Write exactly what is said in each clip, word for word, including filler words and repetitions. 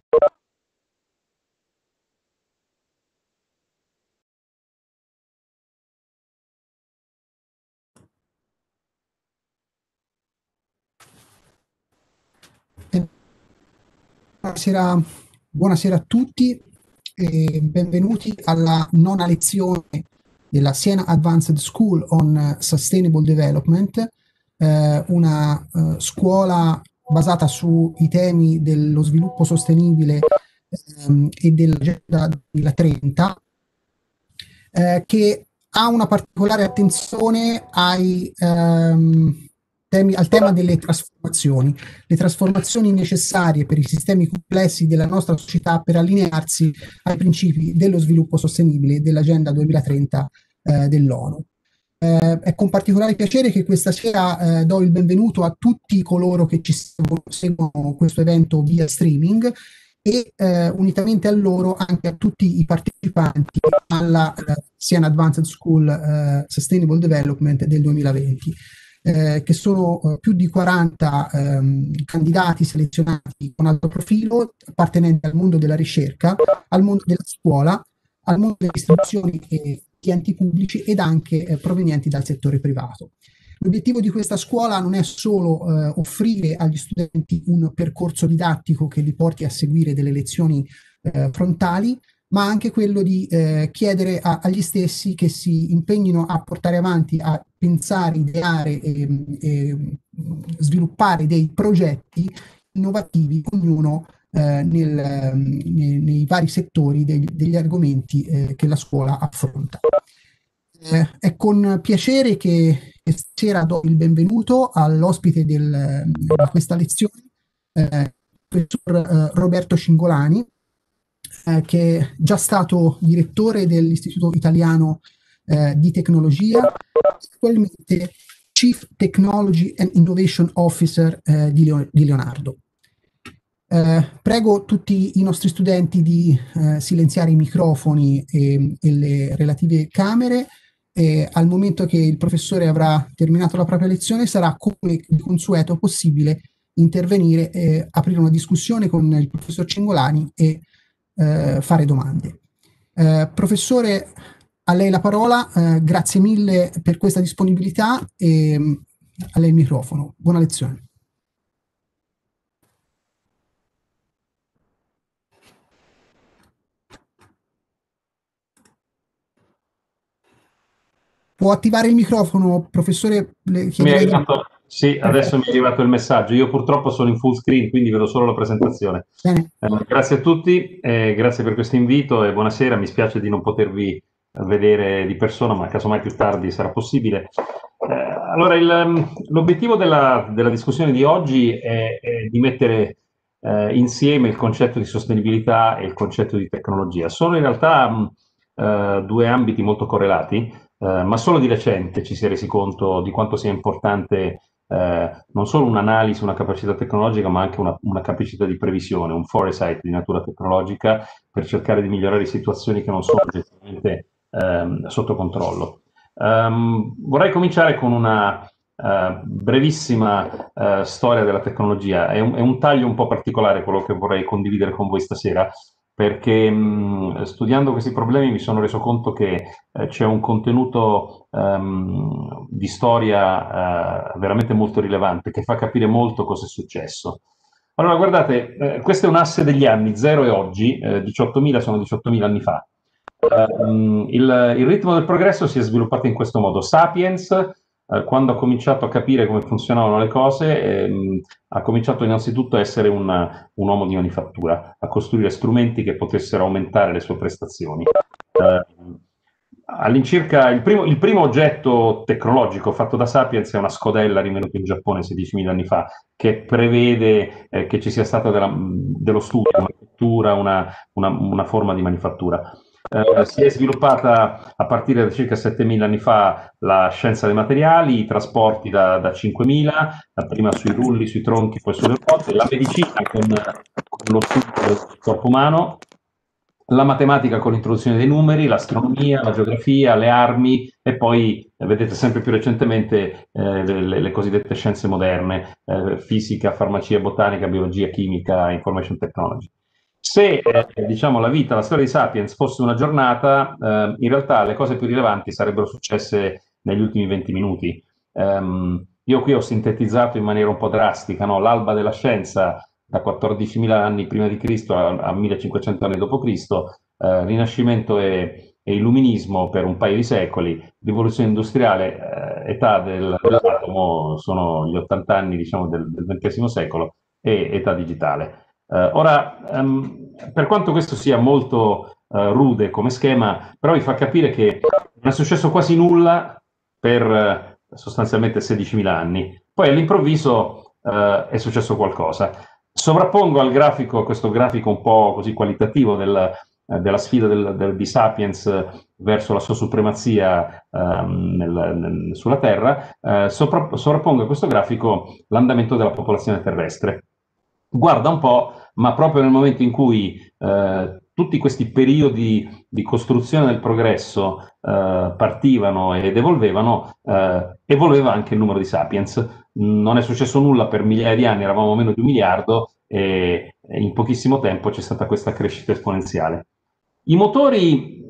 Buonasera, buonasera a tutti e benvenuti alla nona lezione della Siena Advanced School on Sustainable Development, eh, una eh, scuola basata sui temi dello sviluppo sostenibile ehm, e dell'Agenda duemilatrenta, eh, che ha una particolare attenzione ai, ehm, temi, al tema delle trasformazioni, le trasformazioni necessarie per i sistemi complessi della nostra società per allinearsi ai principi dello sviluppo sostenibile e dell'Agenda duemilatrenta eh, dell'ONU. Eh, è con particolare piacere che questa sera eh, do il benvenuto a tutti coloro che ci seguono, seguono questo evento via streaming e eh, unitamente a loro anche a tutti i partecipanti alla eh, Siena Advanced School eh, Sustainable Development del duemilaventi, eh, che sono eh, più di quaranta ehm, candidati selezionati con alto profilo, appartenenti al mondo della ricerca, al mondo della scuola, al mondo delle istituzioni e di enti pubblici ed anche eh, provenienti dal settore privato. L'obiettivo di questa scuola non è solo eh, offrire agli studenti un percorso didattico che li porti a seguire delle lezioni eh, frontali, ma anche quello di eh, chiedere a, agli stessi che si impegnino a portare avanti, a pensare, ideare e, e sviluppare dei progetti innovativi, ognuno eh, nel, nei, nei vari settori degli, degli argomenti eh, che la scuola affronta. Eh, è con piacere che stasera do il benvenuto all'ospite del, di questa lezione, eh, il professor eh, Roberto Cingolani, eh, che è già stato direttore dell'Istituto Italiano eh, di Tecnologia, attualmente Chief Technology and Innovation Officer eh, di, Leo, di Leonardo. Eh, prego tutti i nostri studenti di eh, silenziare i microfoni e, e le relative camere. E al momento che il professore avrà terminato la propria lezione sarà, come di consueto, possibile intervenire e aprire una discussione con il professor Cingolani e eh, fare domande. Eh, professore, a lei la parola, eh, grazie mille per questa disponibilità e a lei il microfono. Buona lezione. Può attivare il microfono, professore? Le Mi è chiederei di... arrivato, sì, adesso mi è arrivato il messaggio. Io purtroppo sono in full screen, quindi vedo solo la presentazione. Bene. Eh, grazie a tutti, eh, grazie per questo invito e buonasera. Mi spiace di non potervi vedere di persona, ma casomai più tardi sarà possibile. Eh, allora, il, l'obiettivo della, della discussione di oggi è, è di mettere eh, insieme il concetto di sostenibilità e il concetto di tecnologia. Sono in realtà mh, eh, due ambiti molto correlati. Uh, ma solo di recente ci si è resi conto di quanto sia importante uh, non solo un'analisi, una capacità tecnologica, ma anche una, una capacità di previsione, un foresight di natura tecnologica per cercare di migliorare situazioni che non sono oggettivamente um, sotto controllo. Um, vorrei cominciare con una uh, brevissima uh, storia della tecnologia. È un, è un taglio un po' particolare quello che vorrei condividere con voi stasera, perché mh, studiando questi problemi mi sono reso conto che eh, c'è un contenuto um, di storia uh, veramente molto rilevante che fa capire molto cosa è successo. Allora, guardate, eh, questo è un asse degli anni, zero e oggi, eh, diciottomila sono diciottomila anni fa. Uh, il, il ritmo del progresso si è sviluppato in questo modo. Sapiens, eh, quando ha cominciato a capire come funzionavano le cose, ehm, ha cominciato innanzitutto a essere un, un uomo di manifattura, a costruire strumenti che potessero aumentare le sue prestazioni. Eh, all'incirca il primo, il primo oggetto tecnologico fatto da Sapiens è una scodella rinvenuta in Giappone sedicimila anni fa, che prevede eh, che ci sia stato della, dello studio, una pittura, una, una, una forma di manifattura. Eh, si è sviluppata a partire da circa settemila anni fa la scienza dei materiali, i trasporti da, da cinquemila, prima sui rulli, sui tronchi, poi sulle ruote, la medicina con, con lo studio del corpo umano, la matematica con l'introduzione dei numeri, l'astronomia, la geografia, le armi e poi, eh, vedete sempre più recentemente, eh, le, le cosiddette scienze moderne, eh, fisica, farmacia, botanica, biologia, chimica, information technology. Se eh, diciamo, la vita, la storia di Sapiens fosse una giornata, eh, in realtà le cose più rilevanti sarebbero successe negli ultimi venti minuti. Um, io qui ho sintetizzato in maniera un po' drastica, no? L'alba della scienza da quattordicimila anni prima di Cristo a, a millecinquecento anni dopo Cristo, eh, Rinascimento e, e Illuminismo per un paio di secoli, rivoluzione industriale, eh, età del, dell'atomo, sono gli ottanta anni diciamo, del, del ventesimo secolo, e età digitale. Uh, ora, um, per quanto questo sia molto uh, rude come schema, però vi fa capire che non è successo quasi nulla per uh, sostanzialmente sedicimila anni. Poi all'improvviso uh, è successo qualcosa. Sovrappongo al grafico, questo grafico un po' così qualitativo del, uh, della sfida del, del, di Sapiens verso la sua supremazia um, nel, nel, sulla Terra, uh, sopra, sovrappongo a questo grafico l'andamento della popolazione terrestre. Guarda un po', ma proprio nel momento in cui eh, tutti questi periodi di costruzione del progresso eh, partivano ed evolvevano, eh, evolveva anche il numero di Sapiens. Non è successo nulla per migliaia di anni, eravamo meno di un miliardo e in pochissimo tempo c'è stata questa crescita esponenziale. I motori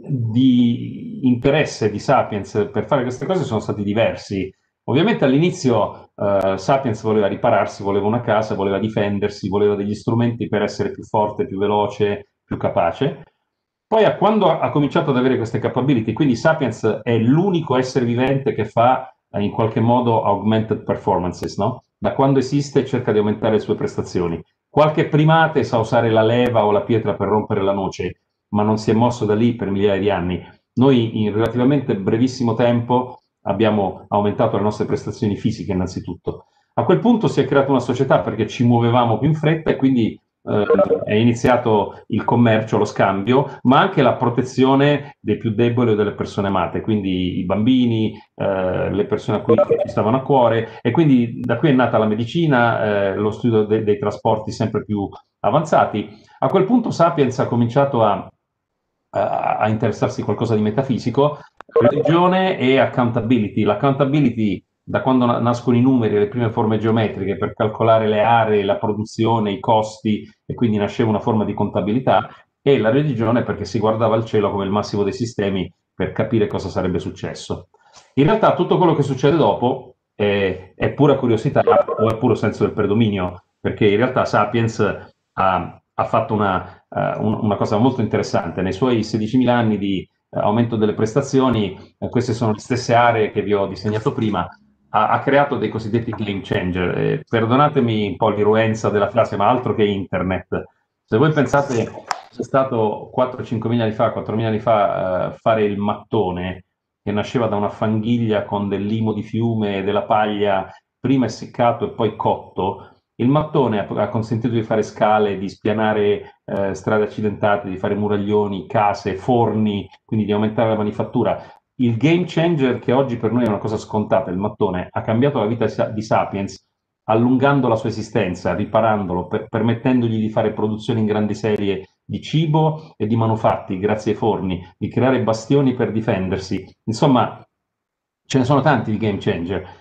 di interesse di Sapiens per fare queste cose sono stati diversi. Ovviamente all'inizio uh, Sapiens voleva ripararsi, voleva una casa, voleva difendersi, voleva degli strumenti per essere più forte, più veloce, più capace. Poi a, quando ha cominciato ad avere queste capability, quindi Sapiens è l'unico essere vivente che fa uh, in qualche modo augmented performances, no? Da quando esiste cerca di aumentare le sue prestazioni. Qualche primate sa usare la leva o la pietra per rompere la noce, ma non si è mosso da lì per migliaia di anni. Noi in relativamente brevissimo tempo abbiamo aumentato le nostre prestazioni fisiche innanzitutto. A quel punto si è creata una società perché ci muovevamo più in fretta e quindi eh, è iniziato il commercio, lo scambio, ma anche la protezione dei più deboli o delle persone amate, quindi i bambini, eh, le persone a cui ci stavano a cuore, e quindi da qui è nata la medicina, eh, lo studio de- dei trasporti sempre più avanzati. A quel punto Sapiens ha cominciato a, a, a interessarsi a qualcosa di metafisico, religione e accountability. L'accountability, da quando nascono i numeri, le prime forme geometriche per calcolare le aree, la produzione, i costi, e quindi nasceva una forma di contabilità, e la religione perché si guardava il cielo come il massimo dei sistemi per capire cosa sarebbe successo. In realtà tutto quello che succede dopo è, è pura curiosità o è puro senso del predominio, perché in realtà Sapiens ha, ha fatto una, uh, una cosa molto interessante. Nei suoi sedicimila anni di aumento delle prestazioni, eh, queste sono le stesse aree che vi ho disegnato prima, ha, ha creato dei cosiddetti game changer. Eh, perdonatemi un po' l'iruenza della frase, ma altro che internet. Se voi pensate c'è stato quattro cinque mila anni fa, quattromila anni fa, eh, fare il mattone, che nasceva da una fanghiglia con del limo di fiume e della paglia, prima essiccato e poi cotto. Il mattone ha consentito di fare scale, di spianare eh, strade accidentate, di fare muraglioni, case, forni, quindi di aumentare la manifattura. Il game changer, che oggi per noi è una cosa scontata, il mattone, ha cambiato la vita di Sapiens, allungando la sua esistenza, riparandolo, per, permettendogli di fare produzioni in grandi serie di cibo e di manufatti grazie ai forni, di creare bastioni per difendersi. Insomma, ce ne sono tanti di game changer.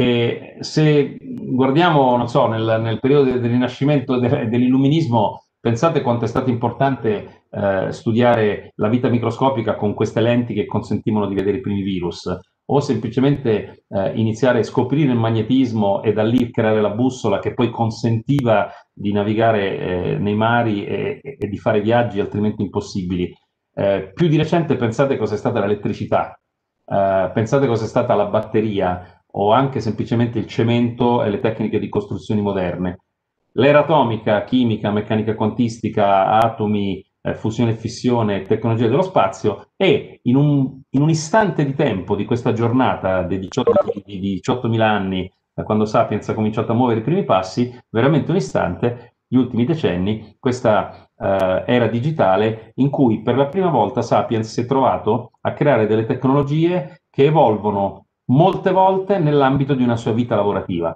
E se guardiamo, non so, nel, nel periodo del Rinascimento e de, dell'Illuminismo, pensate quanto è stato importante eh, studiare la vita microscopica con queste lenti che consentivano di vedere i primi virus, o semplicemente eh, iniziare a scoprire il magnetismo e da lì creare la bussola che poi consentiva di navigare eh, nei mari e, e, di fare viaggi altrimenti impossibili. Eh, più di recente pensate cosa è stata l'elettricità, eh, pensate cosa è stata la batteria, o anche semplicemente il cemento e le tecniche di costruzioni moderne. L'era atomica, chimica, meccanica quantistica, atomi, eh, fusione e fissione, tecnologia dello spazio, e in un, in un istante di tempo di questa giornata dei diciottomila anni, da quando Sapiens ha cominciato a muovere i primi passi, veramente un istante, gli ultimi decenni, questa eh, era digitale in cui per la prima volta Sapiens si è trovato a creare delle tecnologie che evolvono molte volte nell'ambito di una sua vita lavorativa.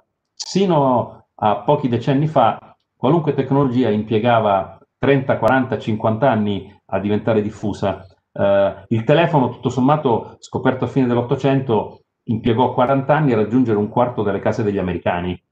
Sino a pochi decenni fa, qualunque tecnologia impiegava trenta, quaranta, cinquanta anni a diventare diffusa. Uh, il telefono, tutto sommato, scoperto a fine dell'Ottocento, impiegò quaranta anni a raggiungere un quarto delle case degli americani.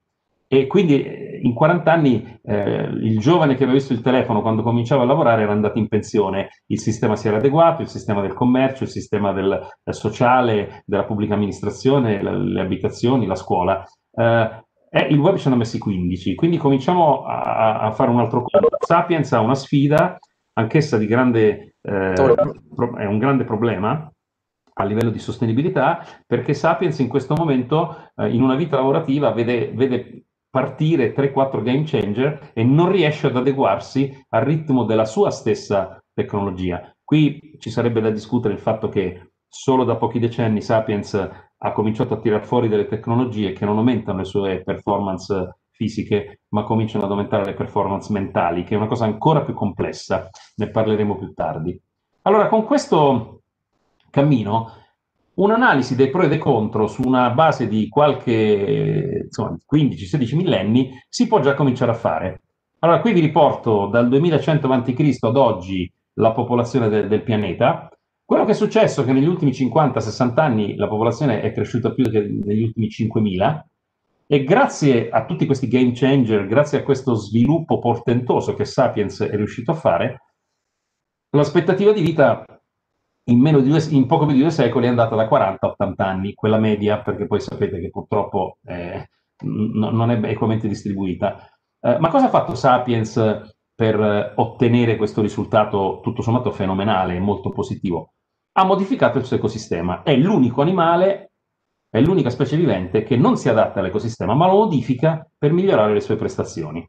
E quindi eh, in quaranta anni eh, il giovane che aveva visto il telefono quando cominciava a lavorare era andato in pensione, il sistema si era adeguato, il sistema del commercio, il sistema del, del sociale, della pubblica amministrazione, le, le abitazioni, la scuola. Eh, e il web ci hanno messi quindici, quindi cominciamo a, a fare un altro conto. Sapiens ha una sfida, anch'essa di grande, eh, pro, è un grande problema a livello di sostenibilità, perché Sapiens in questo momento eh, in una vita lavorativa vede, vede partire tre quattro game changer e non riesce ad adeguarsi al ritmo della sua stessa tecnologia. Qui ci sarebbe da discutere il fatto che solo da pochi decenni Sapiens ha cominciato a tirar fuori delle tecnologie che non aumentano le sue performance fisiche, ma cominciano ad aumentare le performance mentali, che è una cosa ancora più complessa, ne parleremo più tardi. Allora, con questo cammino, un'analisi dei pro e dei contro su una base di qualche insomma, quindici sedici millenni si può già cominciare a fare. Allora, qui vi riporto dal duemilacento avanti Cristo ad oggi la popolazione de del pianeta. Quello che è successo è che negli ultimi cinquanta sessanta anni la popolazione è cresciuta più che negli ultimi cinquemila, e grazie a tutti questi game changer, grazie a questo sviluppo portentoso che Sapiens è riuscito a fare, l'aspettativa di vita in, meno di due, in poco più di due secoli è andata da quaranta a ottanta anni, quella media, perché poi sapete che purtroppo eh, non è equamente distribuita. Eh, ma cosa ha fatto Sapiens per ottenere questo risultato tutto sommato fenomenale e molto positivo? Ha modificato il suo ecosistema. È l'unico animale, è l'unica specie vivente che non si adatta all'ecosistema, ma lo modifica per migliorare le sue prestazioni.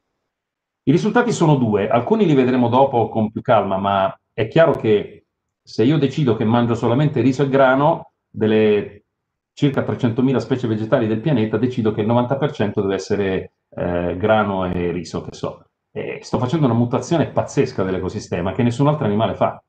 I risultati sono due, alcuni li vedremo dopo con più calma, ma è chiaro che se io decido che mangio solamente riso e grano, delle circa trecentomila specie vegetali del pianeta, decido che il novanta per cento deve essere eh, grano e riso, che so. E sto facendo una mutazione pazzesca dell'ecosistema che nessun altro animale fa.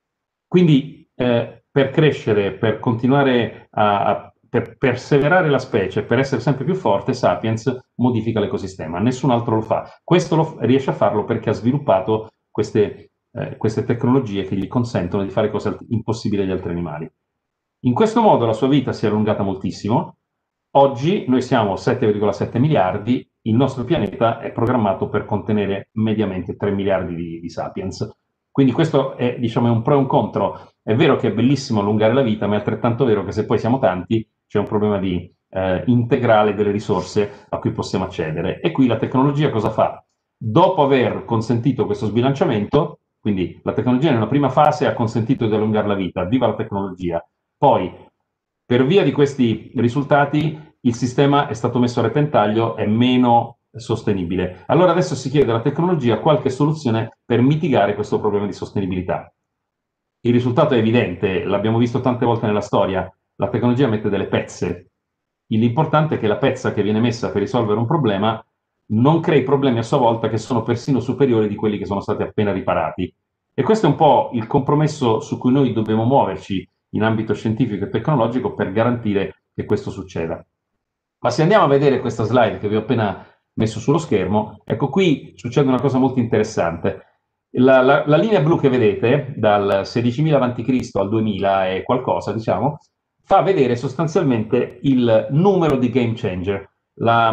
Quindi eh, per crescere, per continuare a, a per perseverare la specie, per essere sempre più forte, Sapiens modifica l'ecosistema, nessun altro lo fa. Questo lo, riesce a farlo perché ha sviluppato queste, eh, queste tecnologie che gli consentono di fare cose impossibili agli altri animali. In questo modo la sua vita si è allungata moltissimo. Oggi noi siamo sette virgola sette miliardi, il nostro pianeta è programmato per contenere mediamente tre miliardi di, di Sapiens. Quindi questo è, diciamo, è un pro e un contro. È vero che è bellissimo allungare la vita, ma è altrettanto vero che se poi siamo tanti c'è un problema di eh, integrale delle risorse a cui possiamo accedere. E qui la tecnologia cosa fa? Dopo aver consentito questo sbilanciamento, quindi la tecnologia in una prima fase ha consentito di allungare la vita, viva la tecnologia. Poi, per via di questi risultati, il sistema è stato messo a repentaglio, è meno sostenibile. Allora adesso si chiede alla tecnologia qualche soluzione per mitigare questo problema di sostenibilità. Il risultato è evidente, l'abbiamo visto tante volte nella storia, la tecnologia mette delle pezze. L'importante è che la pezza che viene messa per risolvere un problema non crei problemi a sua volta che sono persino superiori di quelli che sono stati appena riparati. E questo è un po' il compromesso su cui noi dobbiamo muoverci in ambito scientifico e tecnologico per garantire che questo succeda. Ma se andiamo a vedere questa slide che vi ho appena messo sullo schermo, ecco qui succede una cosa molto interessante. La, la, la linea blu che vedete, dal sedicimila avanti Cristo al duemila e qualcosa, diciamo, fa vedere sostanzialmente il numero di game changer. La,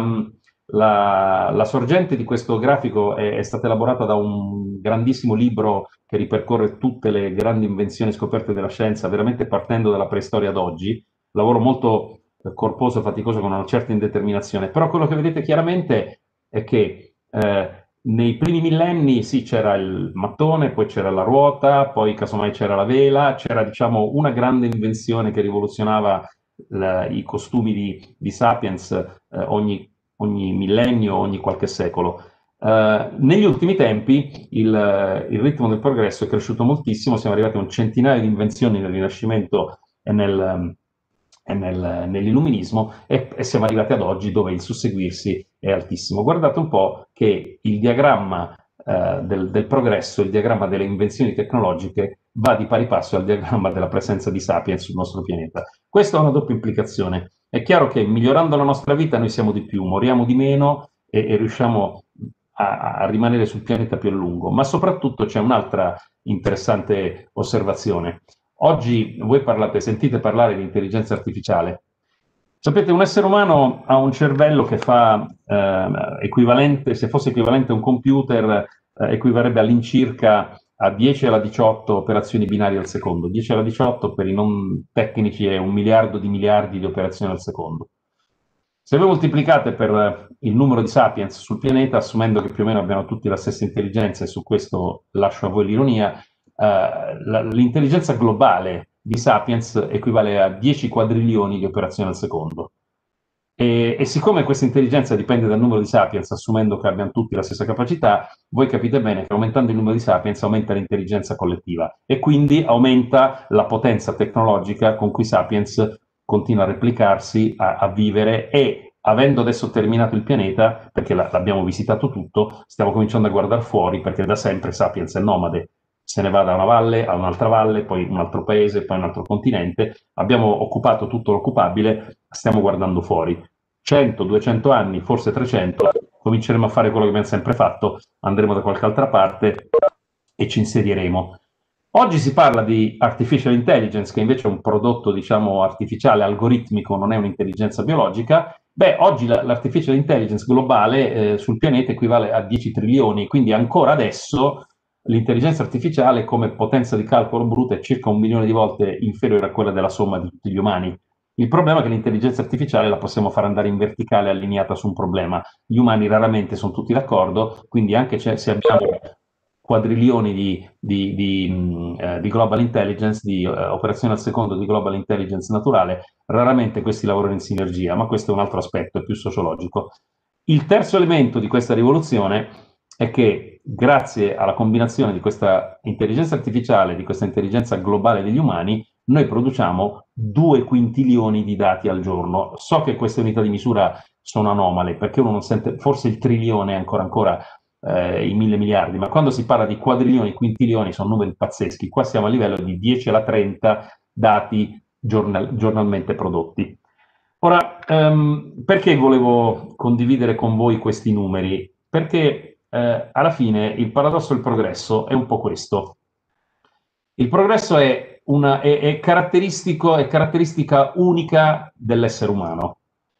la, la sorgente di questo grafico è, è stata elaborata da un grandissimo libro che ripercorre tutte le grandi invenzioni scoperte della scienza, veramente partendo dalla preistoria ad oggi. Lavoro molto corposo, faticoso, con una certa indeterminazione, però quello che vedete chiaramente è che eh, nei primi millenni sì, c'era il mattone, poi c'era la ruota, poi casomai c'era la vela, c'era diciamo una grande invenzione che rivoluzionava la, i costumi di, di Sapiens eh, ogni, ogni millennio, ogni qualche secolo. Uh, negli ultimi tempi il, il ritmo del progresso è cresciuto moltissimo, siamo arrivati a un centinaio di invenzioni nel Rinascimento e nel, e nel, nell'illuminismo e, e siamo arrivati ad oggi dove il susseguirsi è altissimo. Guardate un po' che il diagramma uh, del, del progresso, il diagramma delle invenzioni tecnologiche va di pari passo al diagramma della presenza di Sapiens sul nostro pianeta. Questo ha una doppia implicazione. È chiaro che migliorando la nostra vita noi siamo di più, moriamo di meno e, e riusciamo A, a rimanere sul pianeta più a lungo, ma soprattutto c'è un'altra interessante osservazione. Oggi voi parlate, sentite parlare di intelligenza artificiale. Sapete, un essere umano ha un cervello che fa eh, equivalente, se fosse equivalente a un computer, eh, equivarrebbe all'incirca a dieci alla diciotto operazioni binarie al secondo. dieci alla diciotto per i non tecnici è un miliardo di miliardi di operazioni al secondo. Se voi moltiplicate per il numero di sapiens sul pianeta, assumendo che più o meno abbiano tutti la stessa intelligenza, e su questo lascio a voi l'ironia, eh, l'intelligenza globale di sapiens equivale a dieci quadrilioni di operazioni al secondo. E, e siccome questa intelligenza dipende dal numero di sapiens, assumendo che abbiano tutti la stessa capacità, voi capite bene che aumentando il numero di sapiens aumenta l'intelligenza collettiva e quindi aumenta la potenza tecnologica con cui sapiens continua a replicarsi, a, a vivere, e avendo adesso terminato il pianeta, perché l'abbiamo visitato tutto, stiamo cominciando a guardare fuori, perché da sempre sapiens è nomade, se ne va da una valle a un'altra valle, poi un altro paese, poi un altro continente, abbiamo occupato tutto l'occupabile, stiamo guardando fuori. cento, duecento anni, forse trecento, cominceremo a fare quello che abbiamo sempre fatto, andremo da qualche altra parte e ci insedieremo. Oggi si parla di artificial intelligence, che invece è un prodotto, diciamo, artificiale, algoritmico, non è un'intelligenza biologica. Beh, oggi l'artificial intelligence globale eh, sul pianeta equivale a dieci trilioni, quindi ancora adesso l'intelligenza artificiale come potenza di calcolo bruta è circa un milione di volte inferiore a quella della somma di tutti gli umani. Il problema è che l'intelligenza artificiale la possiamo far andare in verticale allineata su un problema. Gli umani raramente sono tutti d'accordo, quindi anche se abbiamo quadrilioni di, di, di, mh, eh, di global intelligence, di eh, operazioni al secondo di global intelligence naturale, raramente questi lavorano in sinergia, ma questo è un altro aspetto, è più sociologico. Il terzo elemento di questa rivoluzione è che grazie alla combinazione di questa intelligenza artificiale, di questa intelligenza globale degli umani, noi produciamo due quintilioni di dati al giorno. So che queste unità di misura sono anomale, perché uno non sente, forse il trilione ancora ancora eh, i mille miliardi, ma quando si parla di quadrilioni, quintilioni, sono numeri pazzeschi. Qua siamo a livello di dieci alla trenta dati giornal giornalmente prodotti. Ora, ehm, perché volevo condividere con voi questi numeri? Perché eh, alla fine il paradosso del progresso è un po' questo. Il progresso è, una, è, è, caratteristico, è caratteristica unica dell'essere umano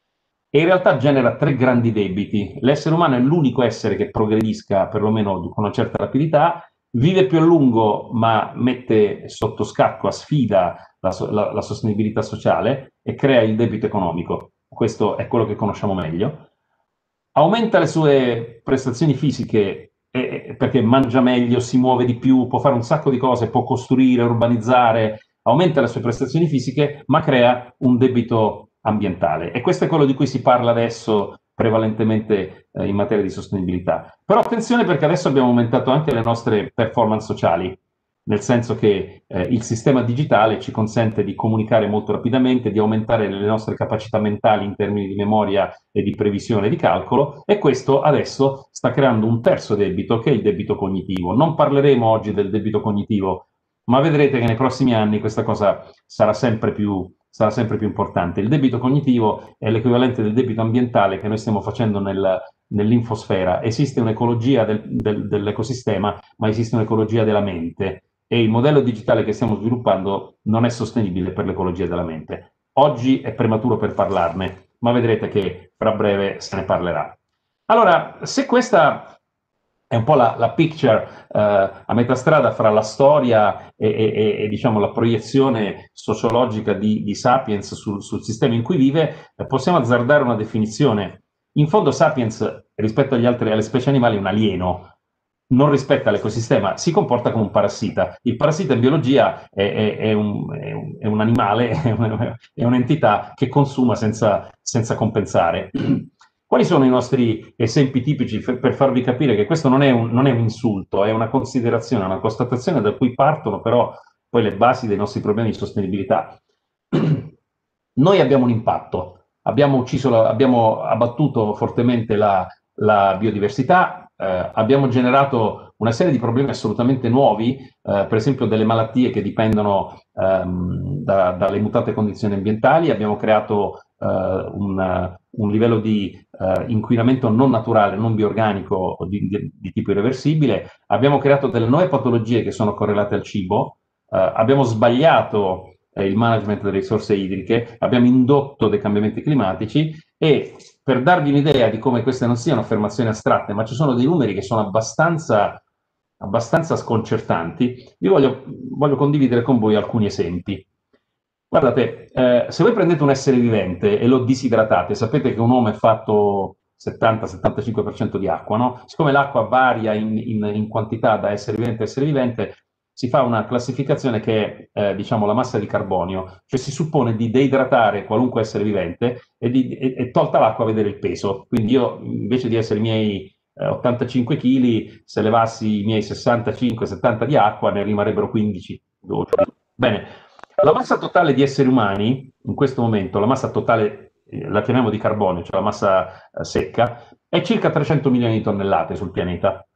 e in realtà genera tre grandi debiti. L'essere umano è l'unico essere che progredisca perlomeno con una certa rapidità, vive più a lungo ma mette sotto scacco, a sfida la, la, la sostenibilità sociale e crea il debito economico. Questo è quello che conosciamo meglio. Aumenta le sue prestazioni fisiche eh, perché mangia meglio, si muove di più, può fare un sacco di cose, può costruire, urbanizzare, aumenta le sue prestazioni fisiche, ma crea un debito ambientale. E questo è quello di cui si parla adesso prevalentemente eh, in materia di sostenibilità. Però attenzione, perché adesso abbiamo aumentato anche le nostre performance sociali, nel senso che eh, il sistema digitale ci consente di comunicare molto rapidamente, di aumentare le nostre capacità mentali in termini di memoria e di previsione e di calcolo, e questo adesso sta creando un terzo debito, che è il debito cognitivo. Non parleremo oggi del debito cognitivo, ma vedrete che nei prossimi anni questa cosa sarà sempre più, sarà sempre più importante. Il debito cognitivo è l'equivalente del debito ambientale che noi stiamo facendo nel, nell'infosfera. Esiste un'ecologia del, del, dell'ecosistema, ma esiste un'ecologia della mente. E il modello digitale che stiamo sviluppando non è sostenibile per l'ecologia della mente. Oggi è prematuro per parlarne, ma vedrete che fra breve se ne parlerà. Allora, se questa è un po' la, la picture eh, a metà strada fra la storia e, e, e diciamo, la proiezione sociologica di, di Sapiens sul, sul sistema in cui vive, eh, possiamo azzardare una definizione. In fondo Sapiens, rispetto agli altri, alle specie animali, è un alieno. Non rispetta l'ecosistema, si comporta come un parassita. Il parassita in biologia è, è, è, un, è, un, è un animale, è un'entità che consuma senza, senza compensare. Quali sono i nostri esempi tipici per farvi capire che questo non è, un, non è un insulto, è una considerazione, una constatazione da cui partono però poi le basi dei nostri problemi di sostenibilità? Noi abbiamo un impatto, abbiamo, ucciso la, abbiamo abbattuto fortemente la, la biodiversità, eh, abbiamo generato una serie di problemi assolutamente nuovi, eh, per esempio delle malattie che dipendono ehm, da, dalle mutate condizioni ambientali, abbiamo creato eh, un, un livello di eh, inquinamento non naturale, non bioorganico di, di, di tipo irreversibile, abbiamo creato delle nuove patologie che sono correlate al cibo, eh, abbiamo sbagliato eh, il management delle risorse idriche, abbiamo indotto dei cambiamenti climatici e per darvi un'idea di come queste non siano affermazioni astratte, ma ci sono dei numeri che sono abbastanza, abbastanza sconcertanti, vi voglio, voglio condividere con voi alcuni esempi. Guardate, eh, se voi prendete un essere vivente e lo disidratate, sapete che un uomo è fatto settanta settantacinque per cento di acqua, no? Siccome l'acqua varia in, in, in quantità da essere vivente a essere vivente, si fa una classificazione che è, eh, diciamo, la massa di carbonio, cioè si suppone di deidratare qualunque essere vivente e, di, e, e tolta l'acqua vedere il peso. Quindi io, invece di essere i miei eh, ottantacinque chili, se levassi i miei sessantacinque settanta di acqua, ne rimarrebbero quindici. Bene. La massa totale di esseri umani, in questo momento, la massa totale, eh, la chiamiamo di carbonio, cioè la massa eh, secca, è circa trecento milioni di tonnellate sul pianeta.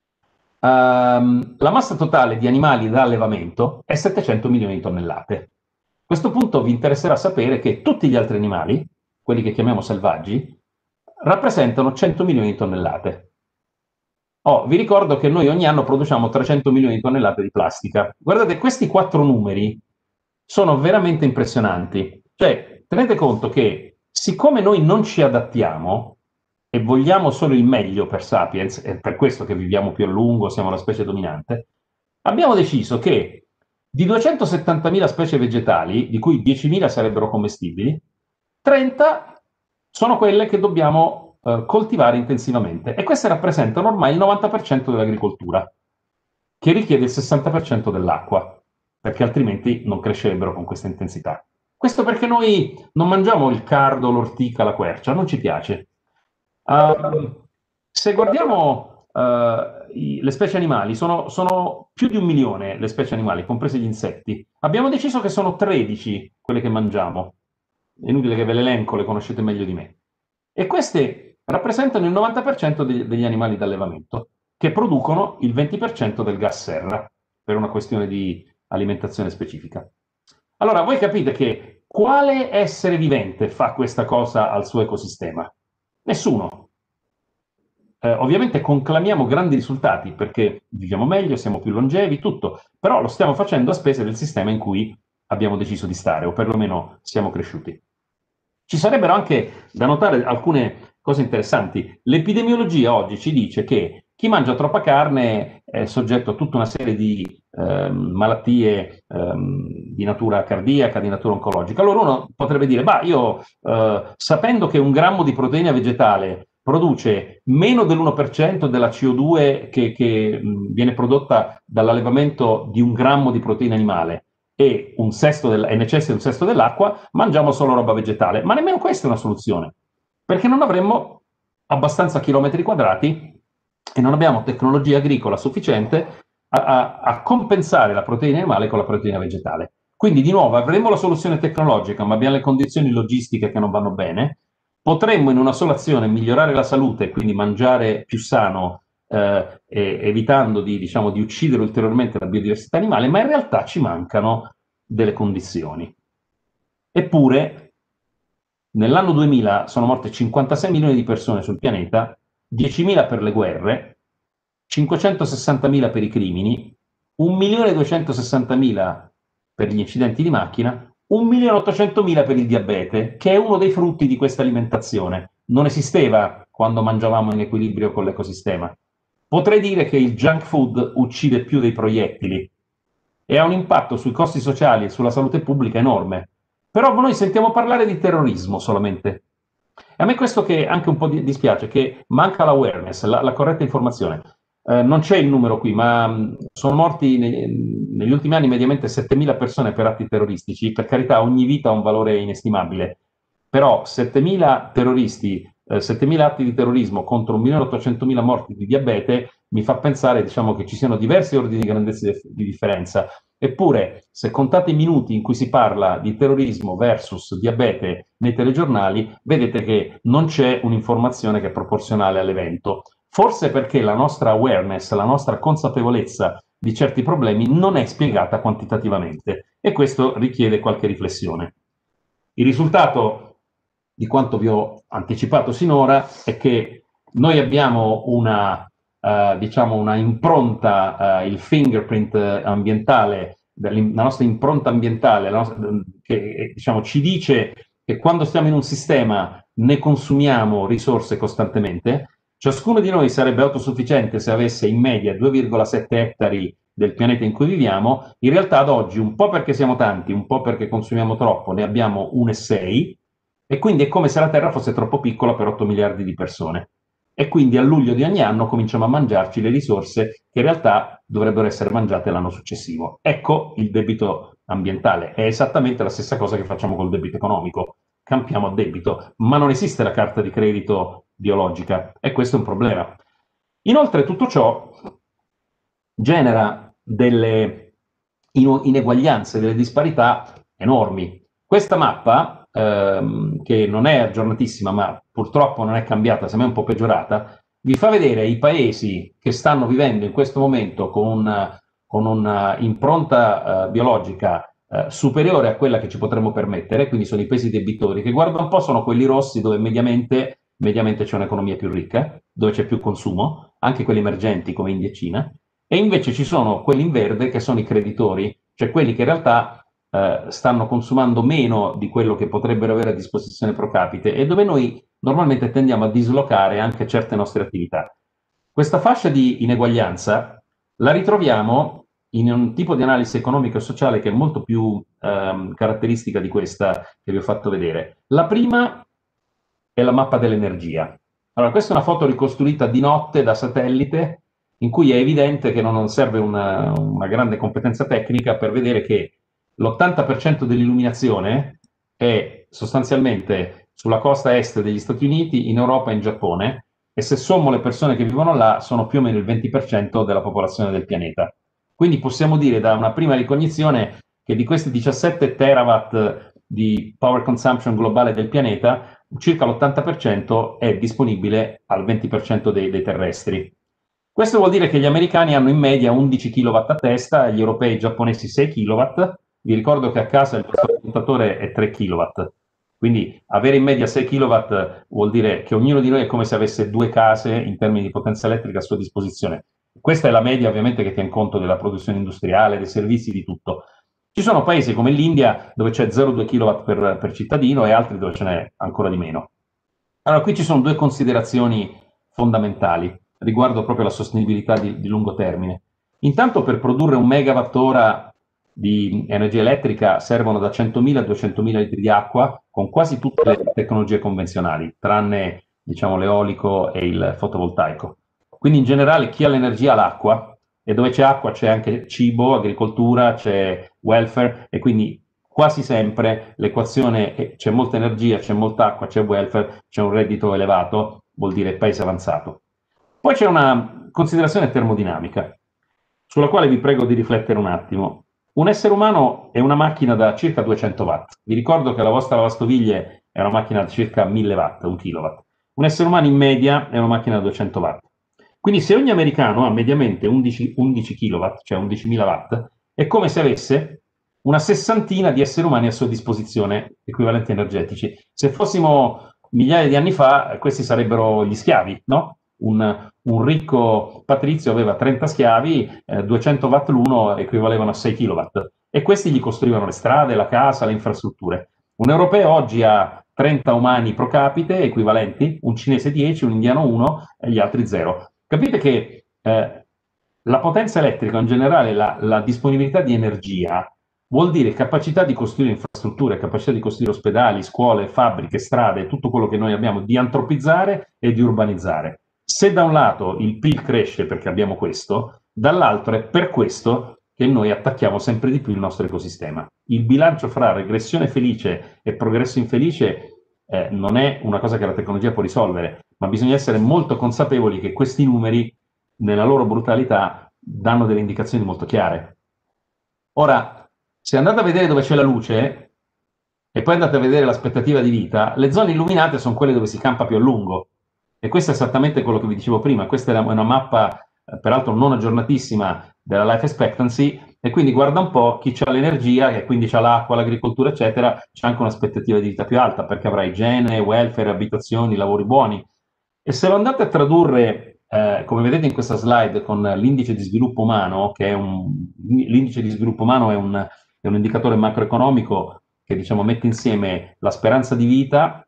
Um, la massa totale di animali da allevamento è settecento milioni di tonnellate. A questo punto vi interesserà sapere che tutti gli altri animali, quelli che chiamiamo selvaggi, rappresentano cento milioni di tonnellate. Oh, vi ricordo che noi ogni anno produciamo trecento milioni di tonnellate di plastica. Guardate, questi quattro numeri sono veramente impressionanti. Cioè, tenete conto che siccome noi non ci adattiamo e vogliamo solo il meglio per Sapiens, è per questo che viviamo più a lungo, siamo la specie dominante, abbiamo deciso che di duecentosettantamila specie vegetali, di cui diecimila sarebbero commestibili, trenta sono quelle che dobbiamo eh, coltivare intensivamente e queste rappresentano ormai il novanta per cento dell'agricoltura, che richiede il sessanta per cento dell'acqua, perché altrimenti non crescerebbero con questa intensità. Questo perché noi non mangiamo il cardo, l'ortica, la quercia, non ci piace. Uh, se guardiamo uh, i, le specie animali, sono, sono più di un milione le specie animali, compresi gli insetti. Abbiamo deciso che sono tredici quelle che mangiamo. È inutile che ve le elenco, le conoscete meglio di me. E queste rappresentano il novanta per cento degli, degli animali d'allevamento, che producono il venti per cento del gas serra, per una questione di alimentazione specifica. Allora, voi capite che quale essere vivente fa questa cosa al suo ecosistema? Nessuno. Eh, ovviamente conclamiamo grandi risultati perché viviamo meglio, siamo più longevi, tutto, però lo stiamo facendo a spese del sistema in cui abbiamo deciso di stare, o perlomeno siamo cresciuti. Ci sarebbero anche da notare alcune cose interessanti. L'epidemiologia oggi ci dice che chi mangia troppa carne è soggetto a tutta una serie di eh, malattie eh, di natura cardiaca, di natura oncologica. Allora uno potrebbe dire, bah, io eh, sapendo che un grammo di proteina vegetale produce meno dell'uno per cento della C O due che, che mh, viene prodotta dall'allevamento di un grammo di proteina animale, e, un sesto del, e necessita un sesto dell'acqua, mangiamo solo roba vegetale. Ma nemmeno questa è una soluzione, perché non avremmo abbastanza chilometri quadrati e non abbiamo tecnologia agricola sufficiente a, a, a compensare la proteina animale con la proteina vegetale. Quindi di nuovo avremo la soluzione tecnologica, ma abbiamo le condizioni logistiche che non vanno bene. Potremmo in una sola azione migliorare la salute, quindi mangiare più sano, Eh, evitando di, diciamo, di uccidere ulteriormente la biodiversità animale, ma in realtà ci mancano delle condizioni. Eppure, nell'anno duemila sono morte cinquantasei milioni di persone sul pianeta, diecimila per le guerre, cinquecentosessantamila per i crimini, un milione duecentosessantamila per gli incidenti di macchina, un milione ottocentomila per il diabete, che è uno dei frutti di questa alimentazione. Non esisteva quando mangiavamo in equilibrio con l'ecosistema. Potrei dire che il junk food uccide più dei proiettili e ha un impatto sui costi sociali e sulla salute pubblica enorme. Però noi sentiamo parlare di terrorismo solamente. E a me questo che anche un po' dispiace, che manca l'awareness, la, la corretta informazione. Eh, non c'è il numero qui, ma mh, sono morti ne, negli ultimi anni mediamente settemila persone per atti terroristici. Per carità, ogni vita ha un valore inestimabile, però settemila terroristi, eh, settemila atti di terrorismo contro un milione ottocentomila morti di diabete mi fa pensare, diciamo, che ci siano diversi ordini di grandezza di differenza. Eppure, se contate i minuti in cui si parla di terrorismo versus diabete nei telegiornali, vedete che non c'è un'informazione che è proporzionale all'evento. Forse perché la nostra awareness, la nostra consapevolezza di certi problemi non è spiegata quantitativamente e questo richiede qualche riflessione. Il risultato di quanto vi ho anticipato sinora è che noi abbiamo una, uh, diciamo una impronta, uh, il fingerprint ambientale la nostra impronta ambientale, la nostra, che diciamo, ci dice che quando stiamo in un sistema ne consumiamo risorse costantemente. Ciascuno di noi sarebbe autosufficiente se avesse in media due virgola sette ettari del pianeta in cui viviamo. In realtà ad oggi, un po' perché siamo tanti, un po' perché consumiamo troppo, ne abbiamo uno virgola sei, e quindi è come se la Terra fosse troppo piccola per otto miliardi di persone. E quindi a luglio di ogni anno cominciamo a mangiarci le risorse che in realtà dovrebbero essere mangiate l'anno successivo. Ecco il debito ambientale. È esattamente la stessa cosa che facciamo col debito economico. Campiamo a debito, ma non esiste la carta di credito biologica, e questo è un problema. Inoltre tutto ciò genera delle ineguaglianze, delle disparità enormi. Questa mappa, ehm, che non è aggiornatissima, ma purtroppo non è cambiata, semmai un po' peggiorata, vi fa vedere i paesi che stanno vivendo in questo momento con una, con una impronta eh, biologica eh, superiore a quella che ci potremmo permettere, quindi sono i paesi debitori, che guarda un po' sono quelli rossi dove mediamente, mediamente c'è un'economia più ricca, dove c'è più consumo, anche quelli emergenti come India e Cina, e invece ci sono quelli in verde che sono i creditori, cioè quelli che in realtà eh, stanno consumando meno di quello che potrebbero avere a disposizione pro capite, e dove noi normalmente tendiamo a dislocare anche certe nostre attività. Questa fascia di ineguaglianza la ritroviamo in un tipo di analisi economica e sociale che è molto più ehm, caratteristica di questa che vi ho fatto vedere. La prima è la mappa dell'energia. Allora, questa è una foto ricostruita di notte da satellite, in cui è evidente che non serve una, una grande competenza tecnica per vedere che l'ottanta per cento dell'illuminazione è sostanzialmente sulla costa est degli Stati Uniti, in Europa e in Giappone, e se sommo le persone che vivono là sono più o meno il venti per cento della popolazione del pianeta. Quindi possiamo dire da una prima ricognizione che di questi diciassette terawatt di power consumption globale del pianeta, circa l'ottanta per cento è disponibile al venti per cento dei, dei terrestri. Questo vuol dire che gli americani hanno in media undici chilowatt a testa, gli europei e i giapponesi sei chilowatt. Vi ricordo che a casa il vostro contatore è tre chilowatt. Quindi avere in media sei chilowatt vuol dire che ognuno di noi è come se avesse due case in termini di potenza elettrica a sua disposizione. Questa è la media, ovviamente, che tiene conto della produzione industriale, dei servizi, di tutto. Ci sono paesi come l'India dove c'è zero virgola due chilowatt per, per cittadino, e altri dove ce n'è ancora di meno. Allora, qui ci sono due considerazioni fondamentali riguardo proprio la sostenibilità di, di lungo termine. Intanto, per produrre un megawattora di energia elettrica servono da centomila a duecentomila litri di acqua, con quasi tutte le tecnologie convenzionali, tranne, diciamo, l'eolico e il fotovoltaico. Quindi in generale chi ha l'energia ha l'acqua, e dove c'è acqua c'è anche cibo, agricoltura, c'è welfare, e quindi quasi sempre l'equazione è: c'è molta energia, c'è molta acqua, c'è welfare, c'è un reddito elevato, vuol dire paese avanzato. Poi c'è una considerazione termodinamica, sulla quale vi prego di riflettere un attimo. Un essere umano è una macchina da circa duecento watt. Vi ricordo che la vostra lavastoviglie è una macchina da circa mille watt, un kilowatt. Un essere umano in media è una macchina da duecento watt. Quindi se ogni americano ha mediamente undici, undici kilowatt, cioè undicimila watt, è come se avesse una sessantina di esseri umani a sua disposizione, equivalenti energetici. Se fossimo migliaia di anni fa, questi sarebbero gli schiavi, no? Un, un ricco patrizio aveva trenta schiavi, eh, duecento watt l'uno equivalevano a sei kilowatt, e questi gli costruivano le strade, la casa, le infrastrutture. Un europeo oggi ha trenta umani pro capite equivalenti, un cinese dieci, un indiano uno e gli altri zero. Capite che eh, la potenza elettrica, in generale la, la disponibilità di energia, vuol dire capacità di costruire infrastrutture, capacità di costruire ospedali, scuole, fabbriche, strade, tutto quello che noi abbiamo, di antropizzare e di urbanizzare. Se da un lato il P I L cresce perché abbiamo questo, dall'altro è per questo che noi attacchiamo sempre di più il nostro ecosistema. Il bilancio fra regressione felice e progresso infelice eh, non è una cosa che la tecnologia può risolvere, ma bisogna essere molto consapevoli che questi numeri, nella loro brutalità, danno delle indicazioni molto chiare. Ora, se andate a vedere dove c'è la luce e poi andate a vedere l'aspettativa di vita, le zone illuminate sono quelle dove si campa più a lungo. E questo è esattamente quello che vi dicevo prima. Questa è una mappa, eh, peraltro non aggiornatissima, della life expectancy, e quindi guarda un po' chi ha l'energia, che quindi c'ha l'acqua, l'agricoltura, eccetera, c'è anche un'aspettativa di vita più alta, perché avrà igiene, welfare, abitazioni, lavori buoni. E se lo andate a tradurre eh, come vedete in questa slide con l'indice di sviluppo umano, che è un, l'indice di sviluppo umano è un, è un indicatore macroeconomico che diciamo mette insieme la speranza di vita,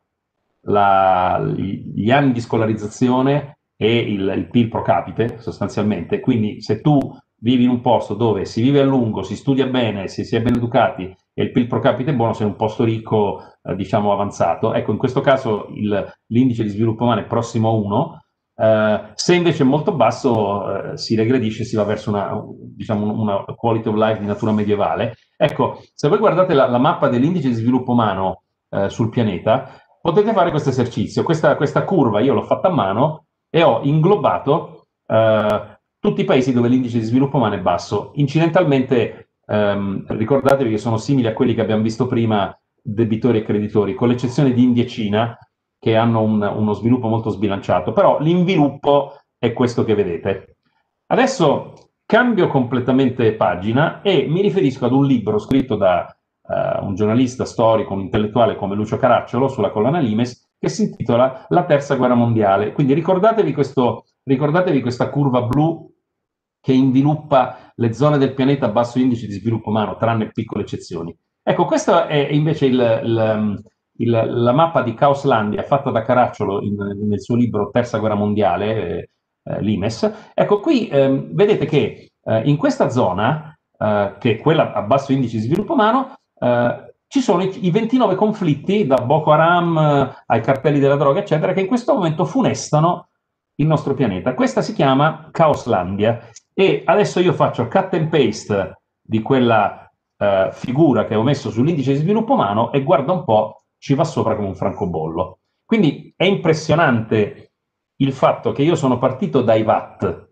la, gli anni di scolarizzazione e il, il P I L pro capite sostanzialmente. Quindi se tu vivi in un posto dove si vive a lungo, si studia bene, si, si è ben educati e il P I L pro capite è buono, sei un posto ricco, eh, diciamo avanzato. Ecco, in questo caso l'indice di sviluppo umano è prossimo a uno. Uh, se invece è molto basso, uh, si regredisce, si va verso una, diciamo, una quality of life di natura medievale. Ecco, se voi guardate la, la mappa dell'indice di sviluppo umano uh, sul pianeta, potete fare questo esercizio. Questa, questa curva io l'ho fatta a mano e ho inglobato uh, tutti i paesi dove l'indice di sviluppo umano è basso. Incidentalmente, um, ricordatevi che sono simili a quelli che abbiamo visto prima, debitori e creditori, con l'eccezione di India e Cina, che hanno un, uno sviluppo molto sbilanciato, però l'inviluppo è questo che vedete. Adesso cambio completamente pagina e mi riferisco ad un libro scritto da uh, un giornalista storico, un intellettuale come Lucio Caracciolo, sulla collana Limes, che si intitola La Terza Guerra Mondiale. Quindi ricordatevi, questo, ricordatevi questa curva blu che inviluppa le zone del pianeta a basso indice di sviluppo umano, tranne piccole eccezioni. Ecco, questa è invece il, il Il, la mappa di Caoslandia fatta da Caracciolo in, nel suo libro Terza Guerra Mondiale, eh, Limes. Ecco, qui eh, vedete che eh, in questa zona, eh, che è quella a basso indice di sviluppo umano, eh, ci sono i, i ventinove conflitti, da Boko Haram eh, ai cartelli della droga, eccetera, che in questo momento funestano il nostro pianeta. Questa si chiama Caoslandia e adesso io faccio cut and paste di quella eh, figura che ho messo sull'indice di sviluppo umano e guarda un po', ci va sopra come un francobollo. Quindi è impressionante il fatto che io sono partito dai V A T,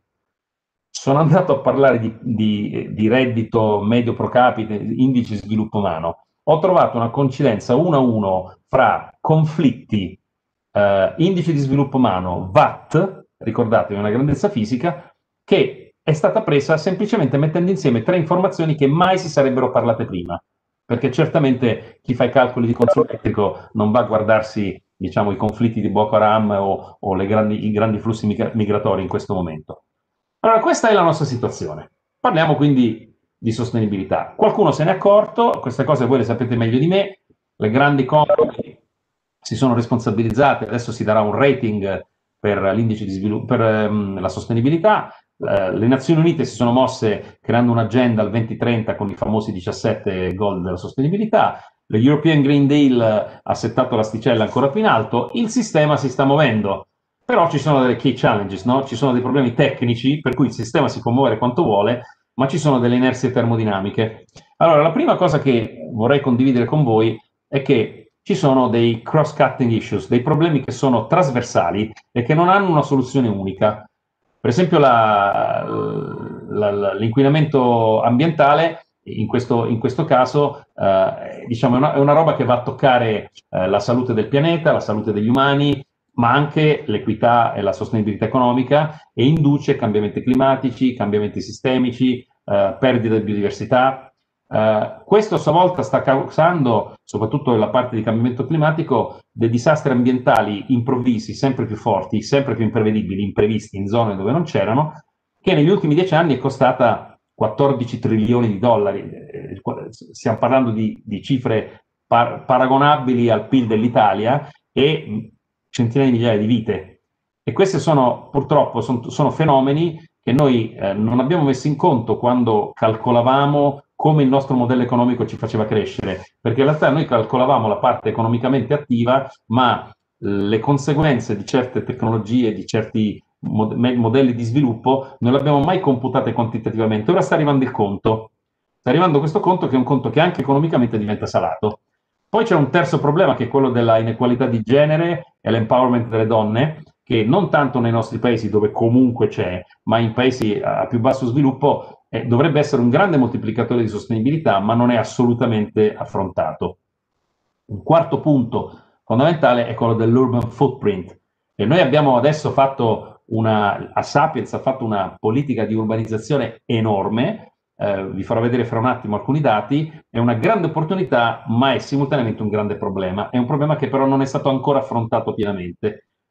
sono andato a parlare di, di, di reddito medio pro capite, indice di sviluppo umano, ho trovato una coincidenza uno a uno fra conflitti, eh, indice di sviluppo umano, V A T, ricordatevi, una grandezza fisica, che è stata presa semplicemente mettendo insieme tre informazioni che mai si sarebbero parlate prima. Perché certamente chi fa i calcoli di consumo elettrico non va a guardarsi, diciamo, i conflitti di Boko Haram o, o le grandi, i grandi flussi migratori in questo momento. Allora, questa è la nostra situazione. Parliamo quindi di sostenibilità. Qualcuno se n'è accorto, queste cose voi le sapete meglio di me, le grandi compagnie si sono responsabilizzate, adesso si darà un rating per l'indice di sviluppo, per um, la sostenibilità. Uh, le Nazioni Unite si sono mosse creando un'agenda al venti trenta con i famosi diciassette goal della sostenibilità, lo European Green Deal ha settato l'asticella ancora più in alto, il sistema si sta muovendo, però ci sono delle key challenges, no? Ci sono dei problemi tecnici per cui il sistema si può muovere quanto vuole, ma ci sono delle inerzie termodinamiche. Allora, la prima cosa che vorrei condividere con voi è che ci sono dei cross-cutting issues, dei problemi che sono trasversali e che non hanno una soluzione unica. Per esempio l'inquinamento ambientale, in questo, in questo caso, eh, diciamo, è, una, è una roba che va a toccare eh, la salute del pianeta, la salute degli umani, ma anche l'equità e la sostenibilità economica e induce cambiamenti climatici, cambiamenti sistemici, eh, perdita di biodiversità. Uh, questo a sua volta sta causando, soprattutto nella parte di cambiamento climatico, dei disastri ambientali improvvisi, sempre più forti, sempre più imprevedibili, imprevisti in zone dove non c'erano, che negli ultimi dieci anni è costata quattordici trilioni di dollari. Eh, stiamo parlando di, di cifre par paragonabili al P I L dell'Italia e centinaia di migliaia di vite. E questi sono purtroppo sono, sono fenomeni che noi eh, non abbiamo messo in conto quando calcolavamo come il nostro modello economico ci faceva crescere, perché in realtà noi calcolavamo la parte economicamente attiva, ma le conseguenze di certe tecnologie, di certi mod modelli di sviluppo, non le abbiamo mai computate quantitativamente. Ora sta arrivando il conto, sta arrivando questo conto che è un conto che anche economicamente diventa salato. Poi c'è un terzo problema che è quello della inequalità di genere e l'empowerment delle donne, che non tanto nei nostri paesi dove comunque c'è, ma in paesi a più basso sviluppo Eh, dovrebbe essere un grande moltiplicatore di sostenibilità, ma non è assolutamente affrontato. Un quarto punto fondamentale è quello dell'urban footprint. E noi abbiamo adesso fatto una, a Sapiens ha fatto una politica di urbanizzazione enorme, eh, vi farò vedere fra un attimo alcuni dati, è una grande opportunità, ma è simultaneamente un grande problema. È un problema che però non è stato ancora affrontato pienamente.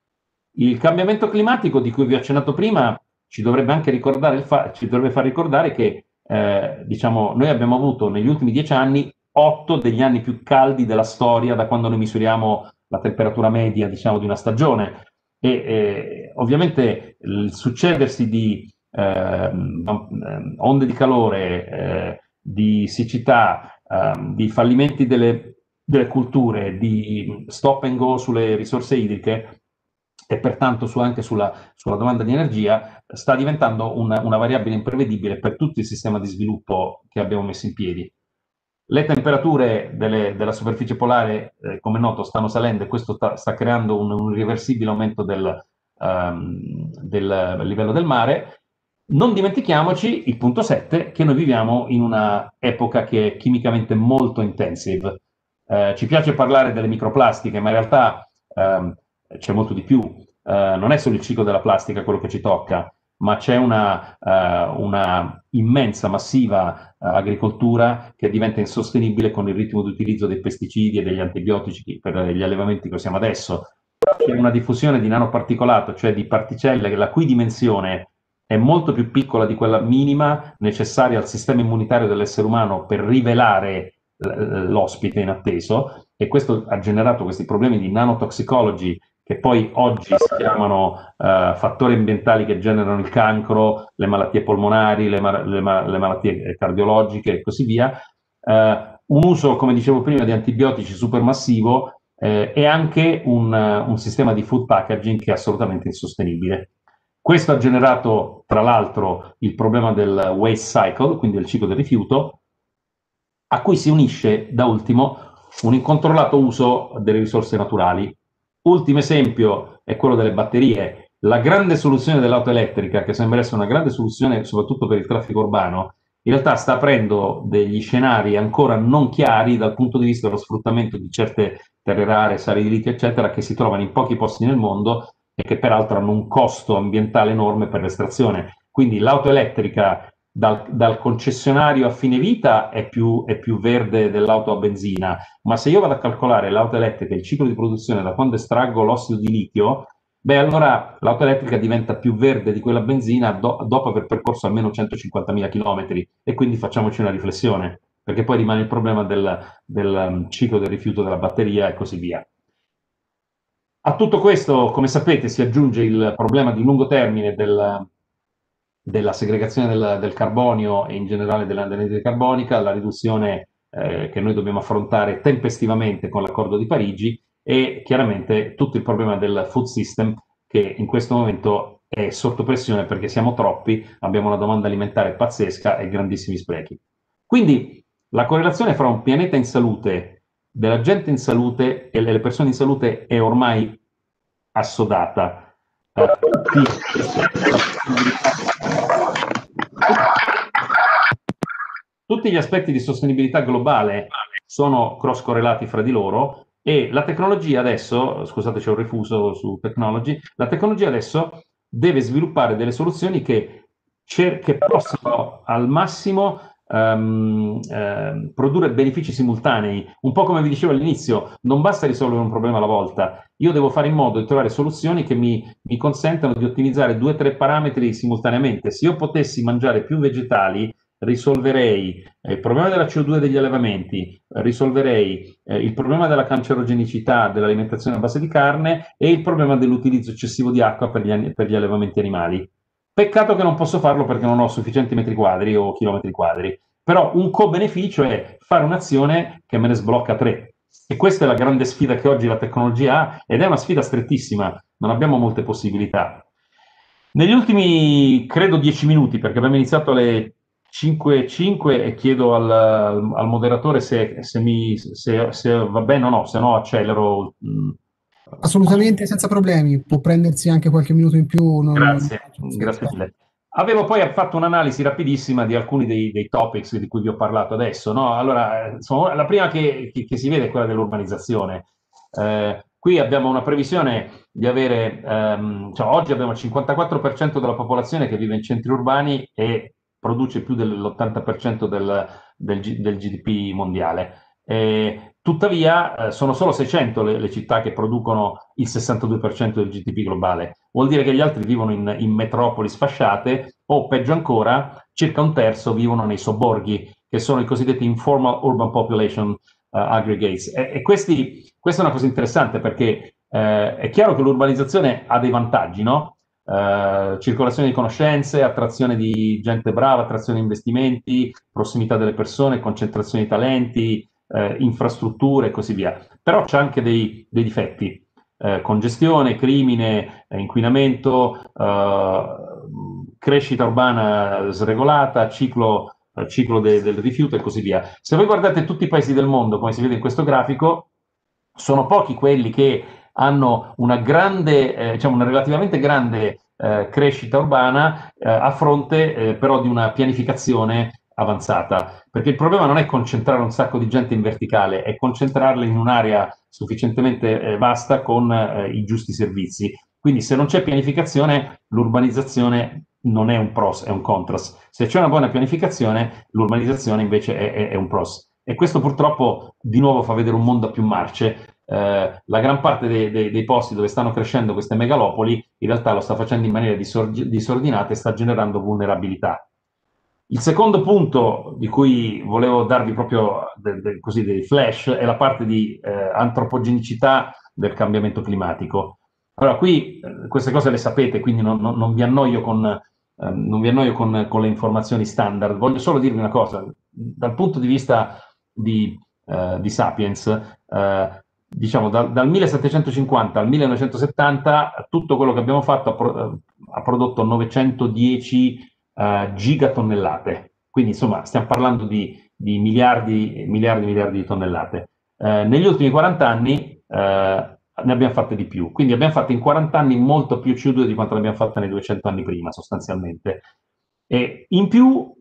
Il cambiamento climatico di cui vi ho accennato prima ci dovrebbe anche ricordare il fa- ci dovrebbe far ricordare che eh, diciamo, noi abbiamo avuto negli ultimi dieci anni otto degli anni più caldi della storia da quando noi misuriamo la temperatura media, diciamo, di una stagione. E eh, ovviamente il succedersi di eh, onde di calore, eh, di siccità, eh, di fallimenti delle, delle culture, di stop and go sulle risorse idriche e pertanto su, anche sulla, sulla domanda di energia, sta diventando una, una variabile imprevedibile per tutto il sistema di sviluppo che abbiamo messo in piedi. Le temperature delle, della superficie polare, eh, come noto, stanno salendo e questo sta, sta creando un, un irreversibile aumento del, um, del livello del mare. Non dimentichiamoci il punto sette, che noi viviamo in una epoca che è chimicamente molto intensive. Eh, ci piace parlare delle microplastiche, ma in realtà ehm, c'è molto di più. Eh, non è solo il ciclo della plastica quello che ci tocca, ma c'è una, uh, una immensa, massiva uh, agricoltura che diventa insostenibile con il ritmo di utilizzo dei pesticidi e degli antibiotici per gli allevamenti che usiamo adesso. C'è una diffusione di nanoparticolato, cioè di particelle la cui dimensione è molto più piccola di quella minima necessaria al sistema immunitario dell'essere umano per rivelare l'ospite inatteso, e questo ha generato questi problemi di nanotoxicology che poi oggi si chiamano uh, fattori ambientali che generano il cancro, le malattie polmonari, le, ma le, ma le malattie cardiologiche e così via. Uh, un uso, come dicevo prima, di antibiotici supermassivo eh, e anche un, uh, un sistema di food packaging che è assolutamente insostenibile. Questo ha generato, tra l'altro, il problema del waste cycle, quindi del ciclo del rifiuto, a cui si unisce, da ultimo, un incontrollato uso delle risorse naturali. Ultimo esempio è quello delle batterie. La grande soluzione dell'auto elettrica, che sembra essere una grande soluzione soprattutto per il traffico urbano, in realtà sta aprendo degli scenari ancora non chiari dal punto di vista dello sfruttamento di certe terre rare, sali di litio, eccetera, che si trovano in pochi posti nel mondo e che peraltro hanno un costo ambientale enorme per l'estrazione. Quindi l'auto elettrica dal, dal concessionario a fine vita è più, è più verde dell'auto a benzina, ma se io vado a calcolare l'auto elettrica, il ciclo di produzione da quando estraggo l'ossido di litio, beh, allora l'auto elettrica diventa più verde di quella benzina do dopo aver percorso almeno centocinquantamila chilometri, e quindi facciamoci una riflessione, perché poi rimane il problema del, del ciclo del rifiuto della batteria e così via. A tutto questo, come sapete, si aggiunge il problema di lungo termine del, della segregazione del, del carbonio e in generale dell'anidride carbonica, la riduzione eh, che noi dobbiamo affrontare tempestivamente con l'accordo di Parigi, e chiaramente tutto il problema del food system che in questo momento è sotto pressione perché siamo troppi, abbiamo una domanda alimentare pazzesca e grandissimi sprechi. Quindi la correlazione fra un pianeta in salute, della gente in salute e le persone in salute è ormai assodata. Tutti gli aspetti di sostenibilità globale sono cross correlati fra di loro, e la tecnologia adesso, scusate c'è un rifuso su technology, la tecnologia adesso deve sviluppare delle soluzioni che, che possano al massimo Um, uh, produrre benefici simultanei, un po' come vi dicevo all'inizio. Non basta risolvere un problema alla volta, io devo fare in modo di trovare soluzioni che mi, mi consentano di ottimizzare due o tre parametri simultaneamente. Se io potessi mangiare più vegetali, risolverei eh, il problema della C O due degli allevamenti, risolverei eh, il problema della cancerogenicità dell'alimentazione a base di carne e il problema dell'utilizzo eccessivo di acqua per gli, per gli allevamenti animali. Peccato che non posso farlo perché non ho sufficienti metri quadri o chilometri quadri, però un co-beneficio è fare un'azione che me ne sblocca tre. E questa è la grande sfida che oggi la tecnologia ha, ed è una sfida strettissima, non abbiamo molte possibilità. Negli ultimi, credo, dieci minuti, perché abbiamo iniziato alle cinque e cinque, e chiedo al, al moderatore se, se, mi, se, se va bene o no, se no accelero. Assolutamente senza problemi, può prendersi anche qualche minuto in più. Non... Grazie, grazie mille. Avevo poi fatto un'analisi rapidissima di alcuni dei, dei topics di cui vi ho parlato adesso, no? Allora, insomma, la prima che, che, che si vede è quella dell'urbanizzazione. Eh, qui abbiamo una previsione di avere, ehm, cioè oggi abbiamo il cinquantaquattro per cento della popolazione che vive in centri urbani e produce più dell'ottanta per cento del, del, del G D P mondiale. Eh, tuttavia eh, sono solo seicento le, le città che producono il sessantadue per cento del G D P globale. Vuol dire che gli altri vivono in, in metropoli sfasciate o, peggio ancora, circa un terzo vivono nei sobborghi, che sono i cosiddetti informal urban population uh, aggregates. E, e questi, questa è una cosa interessante perché eh, è chiaro che l'urbanizzazione ha dei vantaggi, no? Uh, circolazione di conoscenze, attrazione di gente brava, attrazione di investimenti, prossimità delle persone, concentrazione di talenti, uh, infrastrutture e così via. Però c'è anche dei, dei difetti, uh, congestione, crimine, inquinamento, uh, crescita urbana sregolata, ciclo, uh, ciclo de, del rifiuto e così via. Se voi guardate tutti i paesi del mondo, come si vede in questo grafico, sono pochi quelli che hanno una grande, eh, diciamo una relativamente grande eh, crescita urbana eh, a fronte eh, però di una pianificazione avanzata, perché il problema non è concentrare un sacco di gente in verticale, è concentrarla in un'area sufficientemente eh, vasta con eh, i giusti servizi. Quindi se non c'è pianificazione, l'urbanizzazione non è un pros, è un contras. Se c'è una buona pianificazione, l'urbanizzazione invece è, è, è un pros. E questo purtroppo di nuovo fa vedere un mondo a più marce. Eh, la gran parte dei, dei, dei posti dove stanno crescendo queste megalopoli in realtà lo sta facendo in maniera disordinata e sta generando vulnerabilità. Il secondo punto di cui volevo darvi proprio de, de, così dei flash è la parte di eh, antropogenicità del cambiamento climatico. Allora, qui eh, queste cose le sapete, quindi non, non, non vi annoio con, eh, non vi annoio con, con le informazioni standard. Voglio solo dirvi una cosa, dal punto di vista di, eh, di Sapiens, eh, diciamo dal, dal millesettecentocinquanta al millenovecentosettanta tutto quello che abbiamo fatto ha, pro, ha prodotto novecentodieci uh, gigatonnellate, quindi insomma stiamo parlando di, di miliardi miliardi miliardi di tonnellate. Uh, negli ultimi quaranta anni uh, ne abbiamo fatte di più, quindi abbiamo fatto in quaranta anni molto più C O due di quanto ne abbiamo fatte nei duecento anni prima sostanzialmente. E in più uh,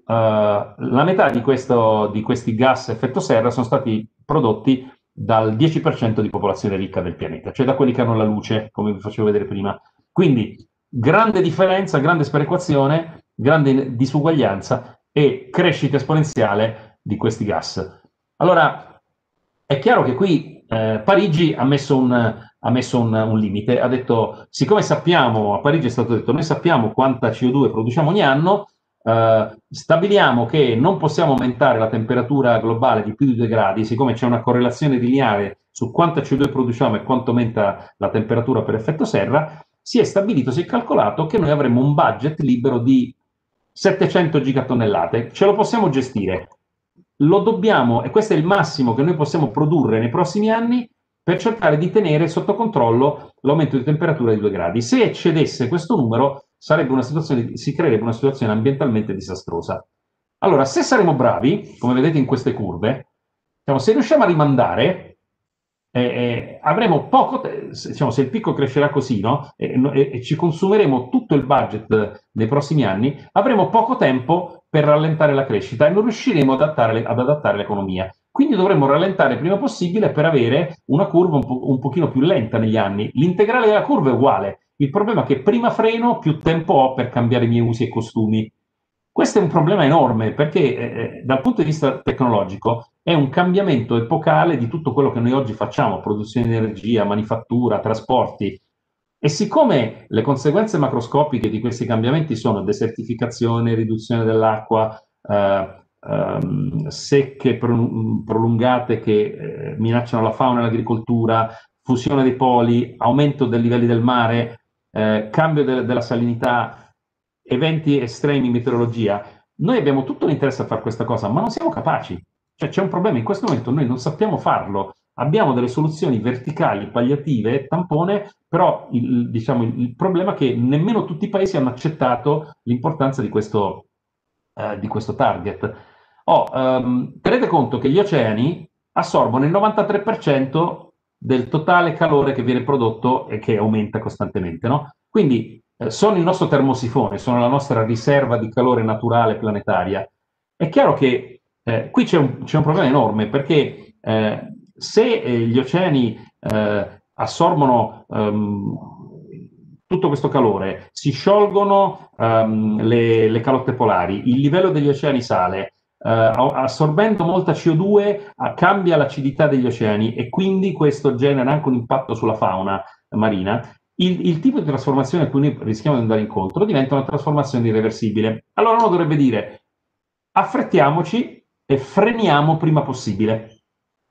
la metà di, questo, di questi gas a effetto serra sono stati prodotti dal dieci per cento di popolazione ricca del pianeta, cioè da quelli che hanno la luce, come vi facevo vedere prima. Quindi grande differenza, grande sperequazione, grande disuguaglianza e crescita esponenziale di questi gas. Allora, è chiaro che qui eh, Parigi ha messo, un, ha messo un, un limite, ha detto, siccome sappiamo, a Parigi è stato detto, noi sappiamo quanta C O due produciamo ogni anno, Uh, stabiliamo che non possiamo aumentare la temperatura globale di più di due gradi, siccome c'è una correlazione lineare su quanta C O due produciamo e quanto aumenta la temperatura per effetto serra, si è stabilito, si è calcolato che noi avremo un budget libero di settecento gigatonnellate, ce lo possiamo gestire, lo dobbiamo, e questo è il massimo che noi possiamo produrre nei prossimi anni per cercare di tenere sotto controllo l'aumento di temperatura di due gradi. Se eccedesse questo numero, sarebbe una situazione, si creerebbe una situazione ambientalmente disastrosa. Allora, se saremo bravi, come vedete in queste curve, diciamo, se riusciamo a rimandare, eh, eh, avremo poco, diciamo, se il picco crescerà così, no? E, e, e ci consumeremo tutto il budget nei prossimi anni, avremo poco tempo per rallentare la crescita e non riusciremo ad adattare, ad adattare l'economia. Quindi dovremmo rallentare il prima possibile per avere una curva un, po', un pochino più lenta negli anni. L'integrale della curva è uguale. Il problema è che prima freno, più tempo ho per cambiare i miei usi e costumi. Questo è un problema enorme perché eh, dal punto di vista tecnologico è un cambiamento epocale di tutto quello che noi oggi facciamo, produzione di energia, manifattura, trasporti. E siccome le conseguenze macroscopiche di questi cambiamenti sono desertificazione, riduzione dell'acqua, eh, ehm, secche prolungate che eh, minacciano la fauna e l'agricoltura, fusione dei poli, aumento dei livelli del mare, eh, cambio de- della salinità, eventi estremi in meteorologia, noi abbiamo tutto l'interesse a fare questa cosa, ma non siamo capaci. Cioè c'è un problema, in questo momento noi non sappiamo farlo, abbiamo delle soluzioni verticali, palliative, tampone, però il, diciamo, il, il problema è che nemmeno tutti i paesi hanno accettato l'importanza di questo, eh, di questo target. Oh, um, tenete conto che gli oceani assorbono il novantatré per cento del totale calore che viene prodotto e che aumenta costantemente, no? Quindi eh, sono il nostro termosifone, sono la nostra riserva di calore naturale planetaria. È chiaro che eh, qui c'è un, c'è un problema enorme perché eh, se eh, gli oceani eh, assorbono um, tutto questo calore, si sciolgono um, le, le calotte polari, il livello degli oceani sale, assorbendo molta C O due, cambia l'acidità degli oceani e quindi questo genera anche un impatto sulla fauna marina. Il, il tipo di trasformazione a cui noi rischiamo di andare incontro diventa una trasformazione irreversibile. Allora uno dovrebbe dire: affrettiamoci e freniamo prima possibile.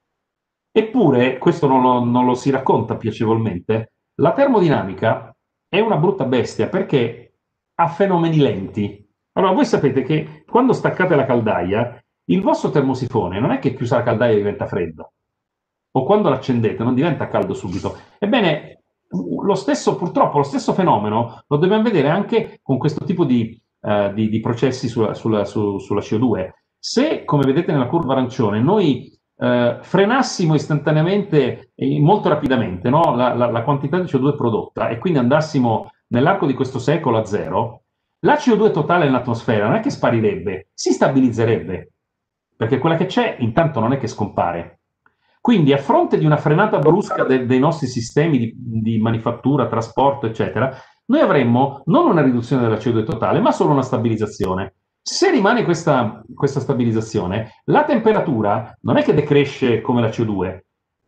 Eppure, questo non lo, non lo si racconta piacevolmente, la termodinamica è una brutta bestia perché ha fenomeni lenti. Allora, voi sapete che quando staccate la caldaia, il vostro termosifone non è che chiusa la caldaia diventa freddo, o quando l'accendete non diventa caldo subito. Ebbene, lo stesso, purtroppo, lo stesso fenomeno lo dobbiamo vedere anche con questo tipo di, uh, di, di processi sulla, sulla, su, sulla C O due. Se, come vedete nella curva arancione, noi uh, frenassimo istantaneamente e molto rapidamente, no, la, la, la quantità di C O due prodotta e quindi andassimo nell'arco di questo secolo a zero, la C O due totale nell'atmosfera non è che sparirebbe, si stabilizzerebbe, perché quella che c'è intanto non è che scompare. Quindi a fronte di una frenata brusca de, dei nostri sistemi di, di manifattura, trasporto, eccetera, noi avremmo non una riduzione della C O due totale, ma solo una stabilizzazione. Se rimane questa, questa stabilizzazione, la temperatura non è che decresce come la C O due,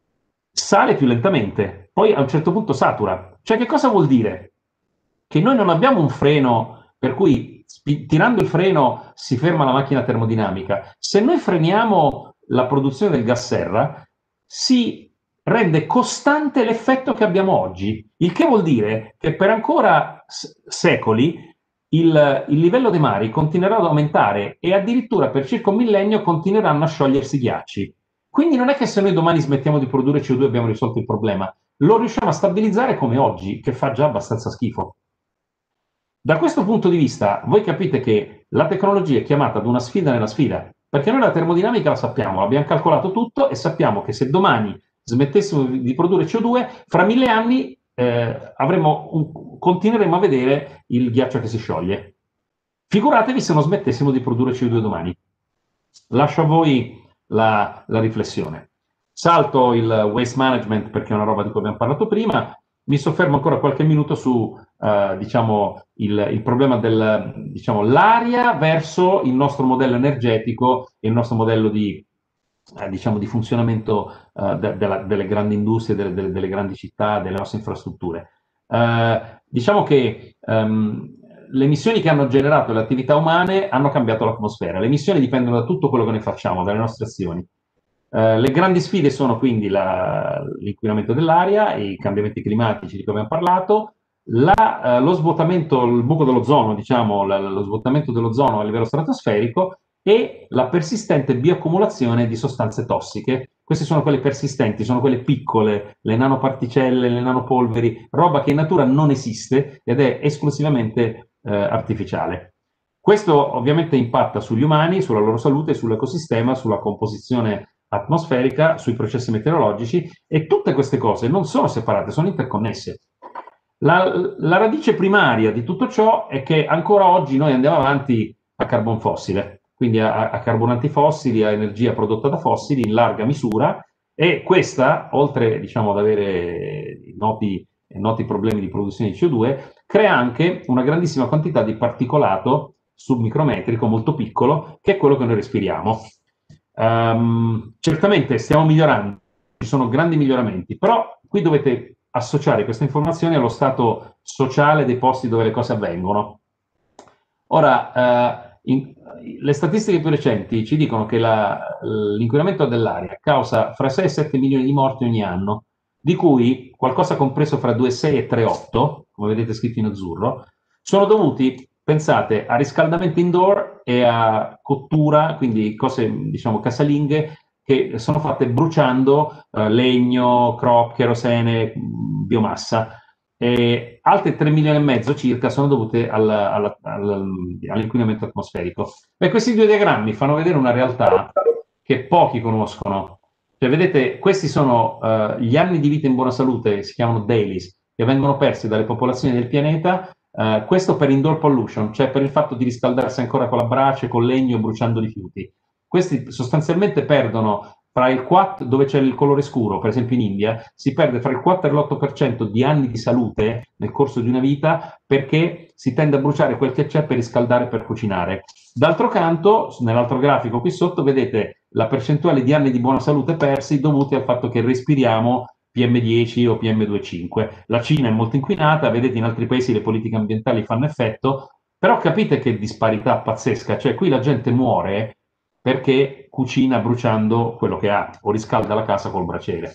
sale più lentamente, poi a un certo punto satura. Cioè, che cosa vuol dire? Che noi non abbiamo un freno per cui tirando il freno si ferma la macchina termodinamica. Se noi freniamo la produzione del gas serra, si rende costante l'effetto che abbiamo oggi, il che vuol dire che per ancora secoli il, il livello dei mari continuerà ad aumentare e addirittura per circa un millennio continueranno a sciogliersi i ghiacci. Quindi non è che se noi domani smettiamo di produrre C O due abbiamo risolto il problema, lo riusciamo a stabilizzare come oggi, che fa già abbastanza schifo. Da questo punto di vista, voi capite che la tecnologia è chiamata ad una sfida nella sfida, perché noi la termodinamica la sappiamo, l'abbiamo calcolato tutto e sappiamo che se domani smettessimo di produrre C O due, fra mille anni eh, avremo un, continueremo a vedere il ghiaccio che si scioglie. Figuratevi se non smettessimo di produrre C O due domani. Lascio a voi la, la riflessione. Salto il waste management perché è una roba di cui abbiamo parlato prima. Mi soffermo ancora qualche minuto su uh, diciamo, il, il problema del diciamo, l'aria verso il nostro modello energetico e il nostro modello di, eh, diciamo, di funzionamento uh, de, de la, delle grandi industrie, delle, delle, delle grandi città, delle nostre infrastrutture. Uh, diciamo che um, le emissioni che hanno generato le attività umane hanno cambiato l'atmosfera. Le emissioni dipendono da tutto quello che noi facciamo, dalle nostre azioni. Uh, le grandi sfide sono quindi l'inquinamento dell'aria, i cambiamenti climatici di cui abbiamo parlato, la, uh, lo svuotamento, il buco dell'ozono, diciamo, la, lo svuotamento dell'ozono a livello stratosferico e la persistente bioaccumulazione di sostanze tossiche. Queste sono quelle persistenti, sono quelle piccole, le nanoparticelle, le nanopolveri, roba che in natura non esiste ed è esclusivamente uh, artificiale. Questo ovviamente impatta sugli umani, sulla loro salute, sull'ecosistema, sulla composizione atmosferica, sui processi meteorologici e tutte queste cose non sono separate, sono interconnesse. La, la radice primaria di tutto ciò è che ancora oggi noi andiamo avanti a carbon fossile, quindi a, a carburanti fossili, a energia prodotta da fossili in larga misura e questa, oltre diciamo, ad avere noti, noti problemi di produzione di C O due, crea anche una grandissima quantità di particolato submicrometrico molto piccolo, che è quello che noi respiriamo. Um, certamente stiamo migliorando, ci sono grandi miglioramenti, però qui dovete associare queste informazioni allo stato sociale dei posti dove le cose avvengono. Ora, uh, in, le statistiche più recenti ci dicono che l'inquinamento dell'aria causa fra sei e sette milioni di morti ogni anno, di cui qualcosa compreso fra due virgola sei e tre virgola otto, come vedete scritto in azzurro, sono dovuti, pensate, a riscaldamento indoor e a cottura, quindi cose, diciamo, casalinghe, che sono fatte bruciando eh, legno, crop, kerosene, biomassa. E altre tre milioni e mezzo circa sono dovute al, al, al, all'inquinamento atmosferico. E questi due diagrammi fanno vedere una realtà che pochi conoscono. Cioè, vedete, questi sono uh, gli anni di vita in buona salute, si chiamano dailies, che vengono persi dalle popolazioni del pianeta. Uh, questo per indoor pollution, cioè per il fatto di riscaldarsi ancora con la brace, con legno, bruciando rifiuti. Questi sostanzialmente perdono fra il quattro, dove c'è il colore scuro, per esempio in India, si perde fra il quattro e l'otto per cento di anni di salute nel corso di una vita perché si tende a bruciare quel che c'è per riscaldare, per cucinare. D'altro canto, nell'altro grafico qui sotto, vedete la percentuale di anni di buona salute persi dovuti al fatto che respiriamo P M dieci o P M due virgola cinque. La Cina è molto inquinata, vedete in altri paesi le politiche ambientali fanno effetto, però capite che disparità pazzesca, cioè qui la gente muore perché cucina bruciando quello che ha o riscalda la casa col braciere.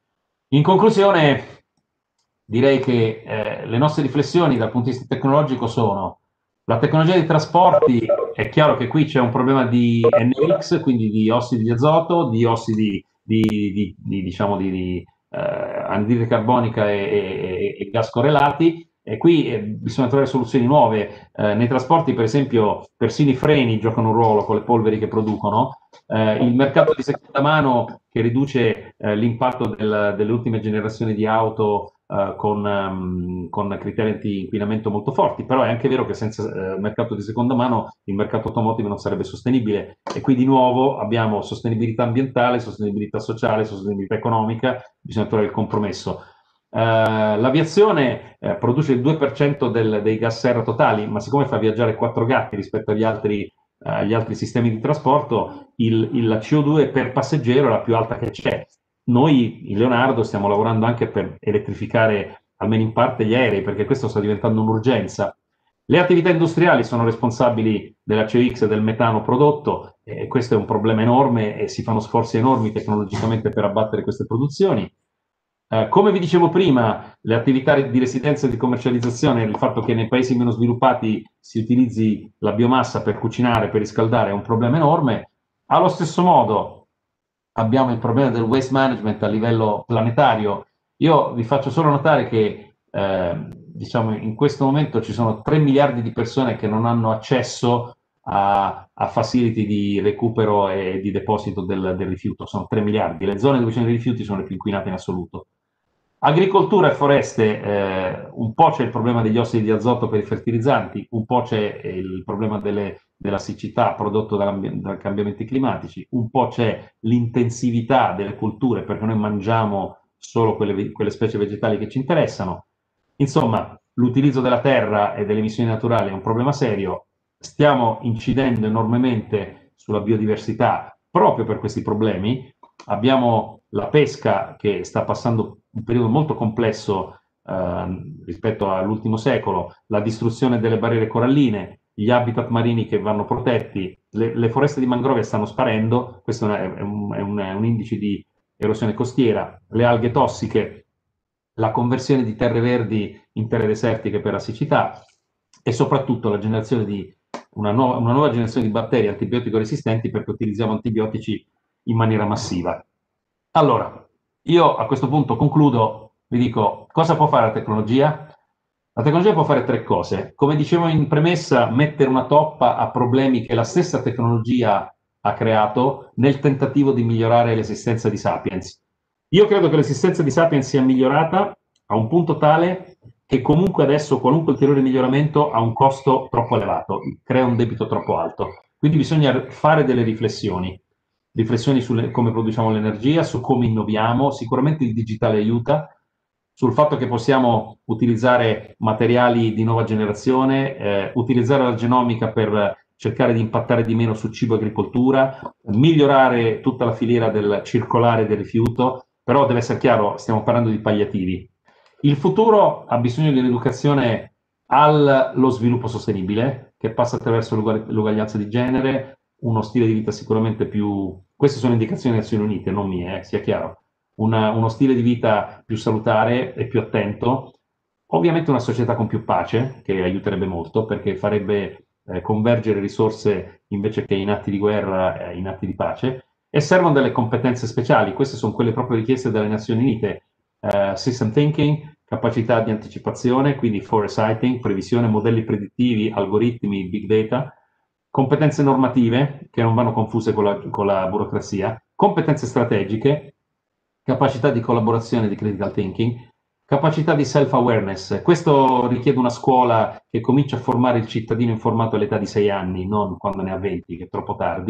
In conclusione, direi che eh, le nostre riflessioni dal punto di vista tecnologico sono: la tecnologia dei trasporti, è chiaro che qui c'è un problema di N O X, quindi di ossidi di azoto, di ossidi di, di, di, diciamo di, di eh, anidride carbonica e, e, e gas correlati, e qui eh, bisogna trovare soluzioni nuove. Eh, nei trasporti, per esempio, persino i freni giocano un ruolo con le polveri che producono. Eh, il mercato di seconda mano che riduce eh, l'impatto del, delle ultime generazioni di auto Uh, con, um, con criteri di inquinamento molto forti, però è anche vero che senza uh, mercato di seconda mano il mercato automotive non sarebbe sostenibile, e qui di nuovo abbiamo sostenibilità ambientale, sostenibilità sociale, sostenibilità economica, bisogna trovare il compromesso. Uh, l'aviazione uh, produce il due per cento del, dei gas serra totali, ma siccome fa viaggiare quattro gatti rispetto agli altri, uh, agli altri sistemi di trasporto, il, il, la C O due per passeggero è la più alta che c'è. Noi in Leonardo stiamo lavorando anche per elettrificare almeno in parte gli aerei, perché questo sta diventando un'urgenza. Le attività industriali sono responsabili della C O X e del metano prodotto, e questo è un problema enorme e si fanno sforzi enormi tecnologicamente per abbattere queste produzioni. Eh, come vi dicevo prima, le attività di residenza e di commercializzazione, il fatto che nei paesi meno sviluppati si utilizzi la biomassa per cucinare, per riscaldare, è un problema enorme. Allo stesso modo abbiamo il problema del waste management a livello planetario. Io vi faccio solo notare che eh, diciamo, in questo momento ci sono tre miliardi di persone che non hanno accesso a, a facility di recupero e di deposito del, del rifiuto. Sono tre miliardi. Le zone dove ci sono i rifiuti sono le più inquinate in assoluto. Agricoltura e foreste, eh, un po' c'è il problema degli ossidi di azoto per i fertilizzanti, un po' c'è il problema delle, della siccità prodotto dai cambiamenti climatici, un po' c'è l'intensività delle culture perché noi mangiamo solo quelle, quelle specie vegetali che ci interessano. Insomma, l'utilizzo della terra e delle emissioni naturali è un problema serio, stiamo incidendo enormemente sulla biodiversità proprio per questi problemi. Abbiamo la pesca che sta passando un periodo molto complesso eh, rispetto all'ultimo secolo, la distruzione delle barriere coralline, gli habitat marini che vanno protetti, le, le foreste di mangrove stanno sparendo, questo è un, è, un, è un indice di erosione costiera, le alghe tossiche, la conversione di terre verdi in terre desertiche per la siccità, e soprattutto la generazione di una nuova, una nuova generazione di batteri antibiotico resistenti, perché utilizziamo antibiotici in maniera massiva. Allora, io a questo punto concludo, vi dico cosa può fare la tecnologia? La tecnologia può fare tre cose. Come dicevo in premessa, mettere una toppa a problemi che la stessa tecnologia ha creato nel tentativo di migliorare l'esistenza di Sapiens. Io credo che l'esistenza di Sapiens sia migliorata a un punto tale che comunque adesso qualunque ulteriore miglioramento ha un costo troppo elevato, crea un debito troppo alto. Quindi bisogna fare delle riflessioni. Riflessioni su come produciamo l'energia, su come innoviamo, sicuramente il digitale aiuta, sul fatto che possiamo utilizzare materiali di nuova generazione, eh, utilizzare la genomica per cercare di impattare di meno su cibo e agricoltura, migliorare tutta la filiera del circolare del rifiuto, però deve essere chiaro, stiamo parlando di palliativi. Il futuro ha bisogno di un'educazione allo sviluppo sostenibile, che passa attraverso l'uguaglianza di genere, uno stile di vita sicuramente più... Queste sono indicazioni delle Nazioni Unite, non mie, eh, sia chiaro. Una, uno stile di vita più salutare e più attento, ovviamente una società con più pace, che aiuterebbe molto, perché farebbe eh, convergere risorse invece che in atti di guerra, eh, in atti di pace, e servono delle competenze speciali, queste sono quelle proprio richieste dalle Nazioni Unite, uh, system thinking, capacità di anticipazione, quindi foresighting, previsione, modelli predittivi, algoritmi, big data, competenze normative che non vanno confuse con la, con la burocrazia, competenze strategiche, capacità di collaborazione, di critical thinking, capacità di self-awareness. Questo richiede una scuola che comincia a formare il cittadino informato all'età di sei anni, non quando ne ha venti, che è troppo tardi,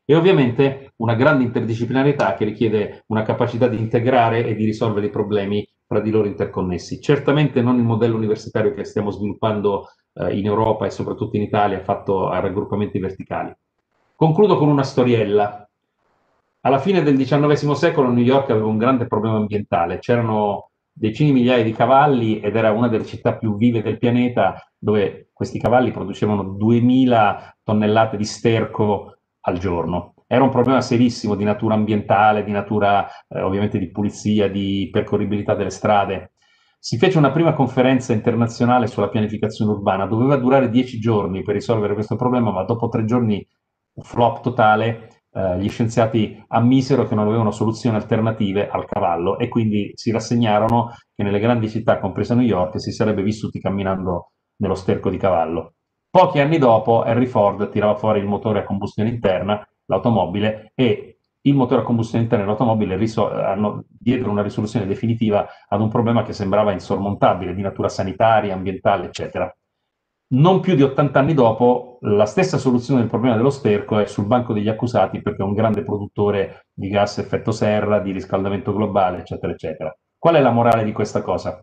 e ovviamente una grande interdisciplinarietà che richiede una capacità di integrare e di risolvere i problemi fra di loro interconnessi. Certamente non il modello universitario che stiamo sviluppando eh, in Europa e soprattutto in Italia fatto a raggruppamenti verticali. Concludo con una storiella. Alla fine del diciannovesimo secolo New York aveva un grande problema ambientale, c'erano decine di migliaia di cavalli ed era una delle città più vive del pianeta, dove questi cavalli producevano duemila tonnellate di sterco al giorno. Era un problema serissimo di natura ambientale, di natura eh, ovviamente di pulizia, di percorribilità delle strade. Si fece una prima conferenza internazionale sulla pianificazione urbana, doveva durare dieci giorni per risolvere questo problema, ma dopo tre giorni flop totale, eh, gli scienziati ammisero che non avevano soluzioni alternative al cavallo e quindi si rassegnarono che nelle grandi città, compresa New York, si sarebbe vissuti camminando nello sterco di cavallo. Pochi anni dopo Henry Ford tirava fuori il motore a combustione interna, l'automobile, e il motore a combustione interna e l'automobile hanno, diedero una risoluzione definitiva ad un problema che sembrava insormontabile, di natura sanitaria, ambientale, eccetera. Non più di ottanta anni dopo, la stessa soluzione del problema dello sterco è sul banco degli accusati perché è un grande produttore di gas effetto serra, di riscaldamento globale, eccetera, eccetera. Qual è la morale di questa cosa?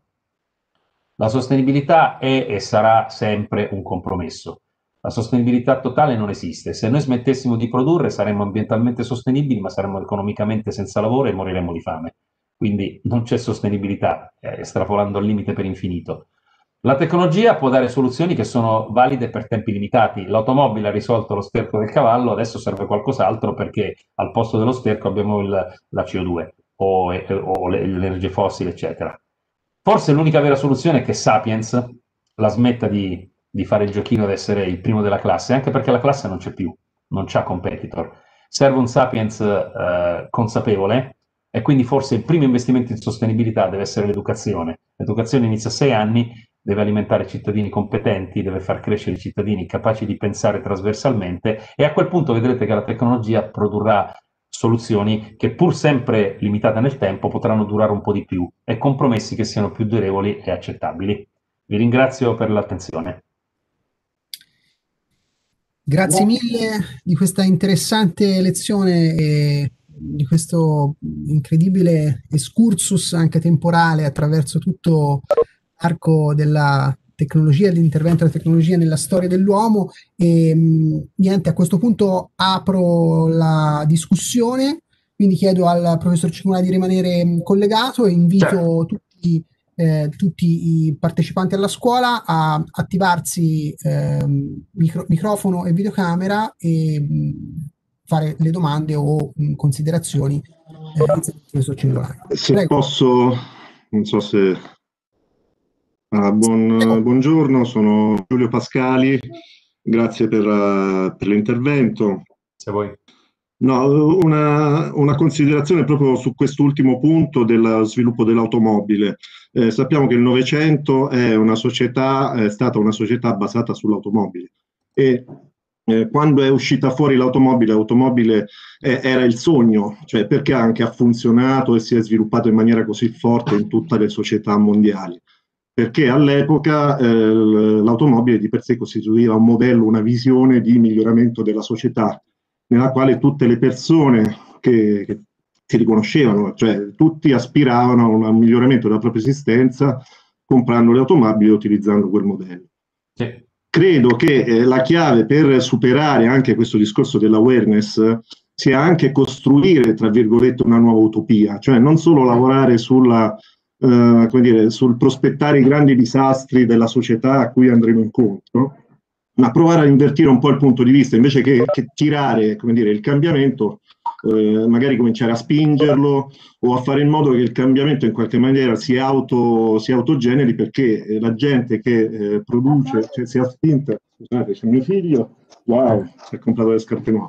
La sostenibilità è e sarà sempre un compromesso. La sostenibilità totale non esiste. Se noi smettessimo di produrre saremmo ambientalmente sostenibili, ma saremmo economicamente senza lavoro e moriremmo di fame. Quindi non c'è sostenibilità, eh, estrapolando al limite per infinito. La tecnologia può dare soluzioni che sono valide per tempi limitati. L'automobile ha risolto lo sterco del cavallo, adesso serve qualcos'altro perché al posto dello sterco abbiamo il, la C O due o, o le, le energie fossili, eccetera. Forse l'unica vera soluzione è che Sapiens la smetta di, di fare il giochino ad essere il primo della classe, anche perché la classe non c'è più, non c'ha competitor. Serve un Sapiens eh, consapevole e quindi forse il primo investimento in sostenibilità deve essere l'educazione. L'educazione inizia a sei anni, deve alimentare cittadini competenti, deve far crescere i cittadini capaci di pensare trasversalmente e a quel punto vedrete che la tecnologia produrrà soluzioni che pur sempre limitate nel tempo potranno durare un po' di più e compromessi che siano più durevoli e accettabili. Vi ringrazio per l'attenzione. Grazie mille di questa interessante lezione e di questo incredibile excursus anche temporale attraverso tutto l'arco della tecnologia, dell'intervento della tecnologia nella storia dell'uomo. E niente, a questo punto apro la discussione, quindi chiedo al professor Cimolai di rimanere collegato e invito certo. tutti Eh, tutti i partecipanti alla scuola a attivarsi eh, micro, microfono e videocamera e mh, fare le domande o mh, considerazioni. Eh, se Prego. Posso, non so se... Ah, buon, buongiorno, sono Giulio Pascali, grazie per, uh, per l'intervento. Se vuoi. No, una, una considerazione proprio su quest'ultimo punto del sviluppo dell'automobile. Eh, sappiamo che il Novecento è una società, è stata una società basata sull'automobile e eh, quando è uscita fuori l'automobile, l'automobile eh, era il sogno, cioè perché anche ha funzionato e si è sviluppato in maniera così forte in tutte le società mondiali. Perché all'epoca eh, l'automobile di per sé costituiva un modello, una visione di miglioramento della società, nella quale tutte le persone che, che si riconoscevano, cioè tutti aspiravano a un miglioramento della propria esistenza comprando le automobili e utilizzando quel modello. Sì. Credo che eh, la chiave per superare anche questo discorso dell'awareness sia anche costruire, tra virgolette, una nuova utopia, cioè non solo lavorare sulla, eh, come dire, sul prospettare i grandi disastri della società a cui andremo incontro, ma provare a invertire un po' il punto di vista, invece che, che tirare, come dire, il cambiamento, eh, magari cominciare a spingerlo o a fare in modo che il cambiamento in qualche maniera si, auto, si autogeneri, perché la gente che eh, produce, cioè sia spinta, scusate, c'è mio figlio, wow, si è comprato le scarpe nuove.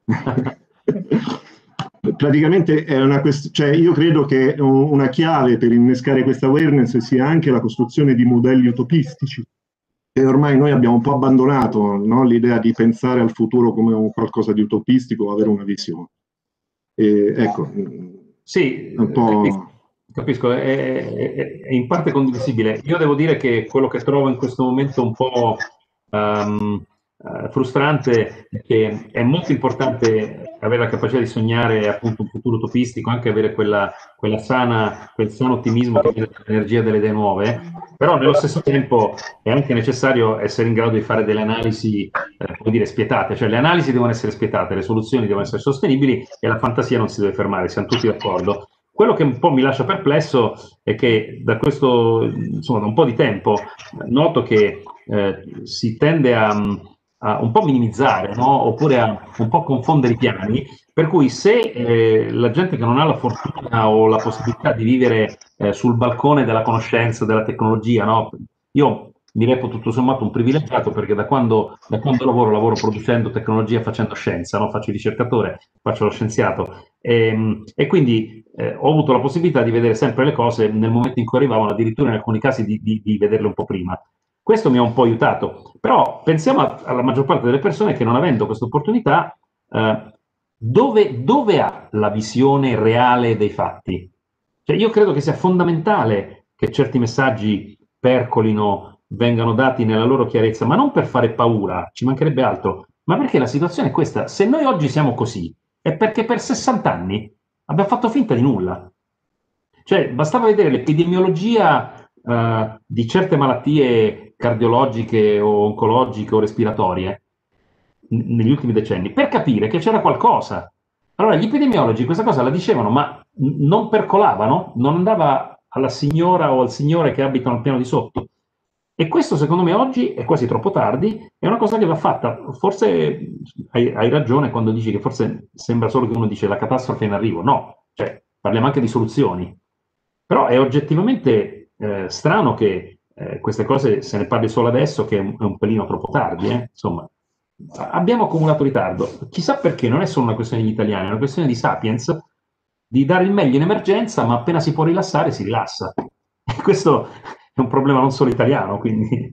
Praticamente è una questione, cioè io credo che una chiave per innescare questa awareness sia anche la costruzione di modelli utopistici. E ormai noi abbiamo un po' abbandonato, no, l'idea di pensare al futuro come un qualcosa di utopistico, avere una visione. E, ecco, sì, un po'... capisco, è, è, è in parte condivisibile. Io devo dire che quello che trovo in questo momento un po' um, eh, frustrante è che è molto importante avere la capacità di sognare appunto un futuro utopistico, anche avere quella, quella sana, quel sano ottimismo che viene dall'energia delle idee nuove, però nello stesso tempo è anche necessario essere in grado di fare delle analisi, eh, come dire, spietate, cioè le analisi devono essere spietate, le soluzioni devono essere sostenibili e la fantasia non si deve fermare, siamo tutti d'accordo. Quello che un po' mi lascia perplesso è che da questo, insomma, da un po' di tempo noto che eh, si tende a, a un po' minimizzare, no? Oppure a un po' confondere i piani, per cui se eh, la gente che non ha la fortuna o la possibilità di vivere eh, sul balcone della conoscenza, della tecnologia, no? Io mi reputo tutto sommato un privilegiato perché da quando, da quando lavoro, lavoro producendo tecnologia, facendo scienza, no? Faccio il ricercatore, faccio lo scienziato e, e quindi eh, ho avuto la possibilità di vedere sempre le cose nel momento in cui arrivavano, addirittura in alcuni casi di, di, di vederle un po' prima. Questo mi ha un po' aiutato, però pensiamo a, alla maggior parte delle persone che non avendo questa opportunità, eh, dove, dove ha la visione reale dei fatti? Cioè, io credo che sia fondamentale che certi messaggi percolino, vengano dati nella loro chiarezza, ma non per fare paura, ci mancherebbe altro, ma perché la situazione è questa. Se noi oggi siamo così, è perché per sessanta anni abbiamo fatto finta di nulla. Cioè, bastava vedere l'epidemiologia eh, di certe malattie cardiologiche o oncologiche o respiratorie n- negli ultimi decenni per capire che c'era qualcosa. Allora, gli epidemiologi questa cosa la dicevano, ma n- non percolavano, non andava alla signora o al signore che abitano al piano di sotto. E questo, secondo me, oggi è quasi troppo tardi, è una cosa che va fatta. Forse hai, hai ragione quando dici che forse sembra solo che uno dice la catastrofe è in arrivo. No, cioè, parliamo anche di soluzioni. Però è oggettivamente eh, strano che eh, queste cose se ne parli solo adesso, che è un, è un pelino troppo tardi. Eh? Insomma, abbiamo accumulato ritardo. Chissà perché, non è solo una questione di italiani, è una questione di sapiens, di dare il meglio in emergenza, ma appena si può rilassare si rilassa. E questo è un problema non solo italiano, quindi...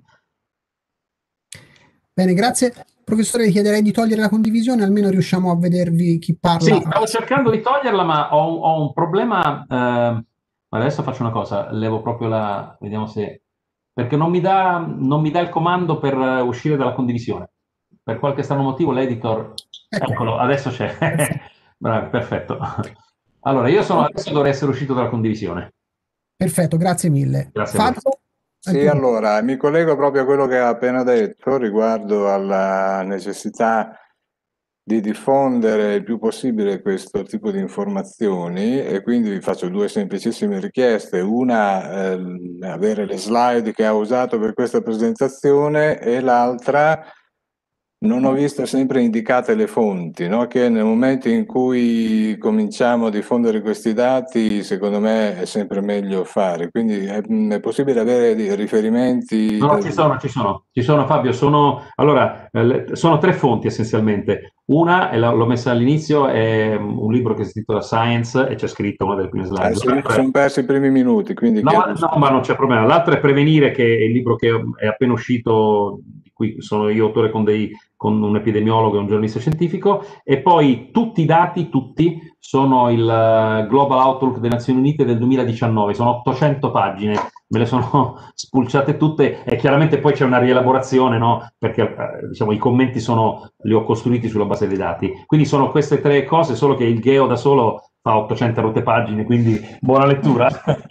Bene, grazie. Professore, chiederei di togliere la condivisione, almeno riusciamo a vedervi chi parla. Sì, stavo cercando di toglierla, ma ho, ho un problema. Eh, adesso faccio una cosa, levo proprio la... Vediamo se... Perché non mi dà, non mi dà il comando per eh, uscire dalla condivisione. Per qualche strano motivo l'editor... Ecco, Eccolo, adesso c'è. perfetto. Bravo, perfetto. Allora, io sono, adesso dovrei essere uscito dalla condivisione. Perfetto, grazie mille. Grazie a voi. Fabio? Sì, allora, mi collego proprio a quello che ha appena detto riguardo alla necessità di diffondere il più possibile questo tipo di informazioni e quindi vi faccio due semplicissime richieste. Una, eh, avere le slide che ha usato per questa presentazione e l'altra, non ho visto sempre indicate le fonti, no? Che nel momento in cui cominciamo a diffondere questi dati, secondo me è sempre meglio fare. Quindi è, è possibile avere dei riferimenti? No, no, del- ci sono, ci sono, ci sono Fabio, sono, allora, eh, le- sono tre fonti essenzialmente. Una, e la- l'ho messa all'inizio, è um, un libro che si intitola Science e c'è scritto una delle prime slide. Eh, sì, L'altra è- sono persi i primi minuti, quindi No, chiedo ma, no, ma non c'è problema. L'altro è Prevenire, che è il libro che è appena uscito, di cui sono io autore con, dei, con un epidemiologo e un giornalista scientifico, e poi tutti i dati, tutti, sono il eh, Global Outlook delle Nazioni Unite del duemiladiciannove, sono ottocento pagine, me le sono spulciate tutte e chiaramente poi c'è una rielaborazione, no? Perché eh, diciamo, i commenti sono, li ho costruiti sulla base dei dati. Quindi sono queste tre cose, solo che il Geo da solo fa ottocento rotte pagine, quindi buona lettura.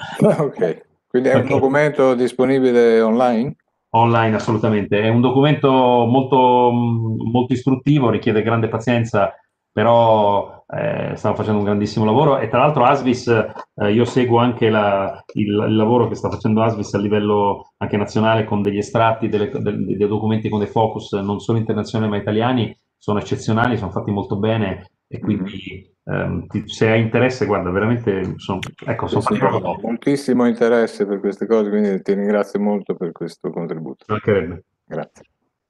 Ok, quindi è un Ok. documento disponibile online? Online, assolutamente. È un documento molto, molto istruttivo, richiede grande pazienza, però eh, stiamo facendo un grandissimo lavoro e tra l'altro Asvis, eh, io seguo anche la, il, il lavoro che sta facendo Asvis a livello anche nazionale con degli estratti, delle, del, dei documenti con dei focus non solo internazionali ma italiani, sono eccezionali, sono fatti molto bene e quindi ehm, ti- se hai interesse, guarda, veramente sono, ecco, Sì, sono sì, fatti proprio ho bene. moltissimo interesse per queste cose, quindi ti ringrazio molto per questo contributo. Ci mancherebbe. Grazie.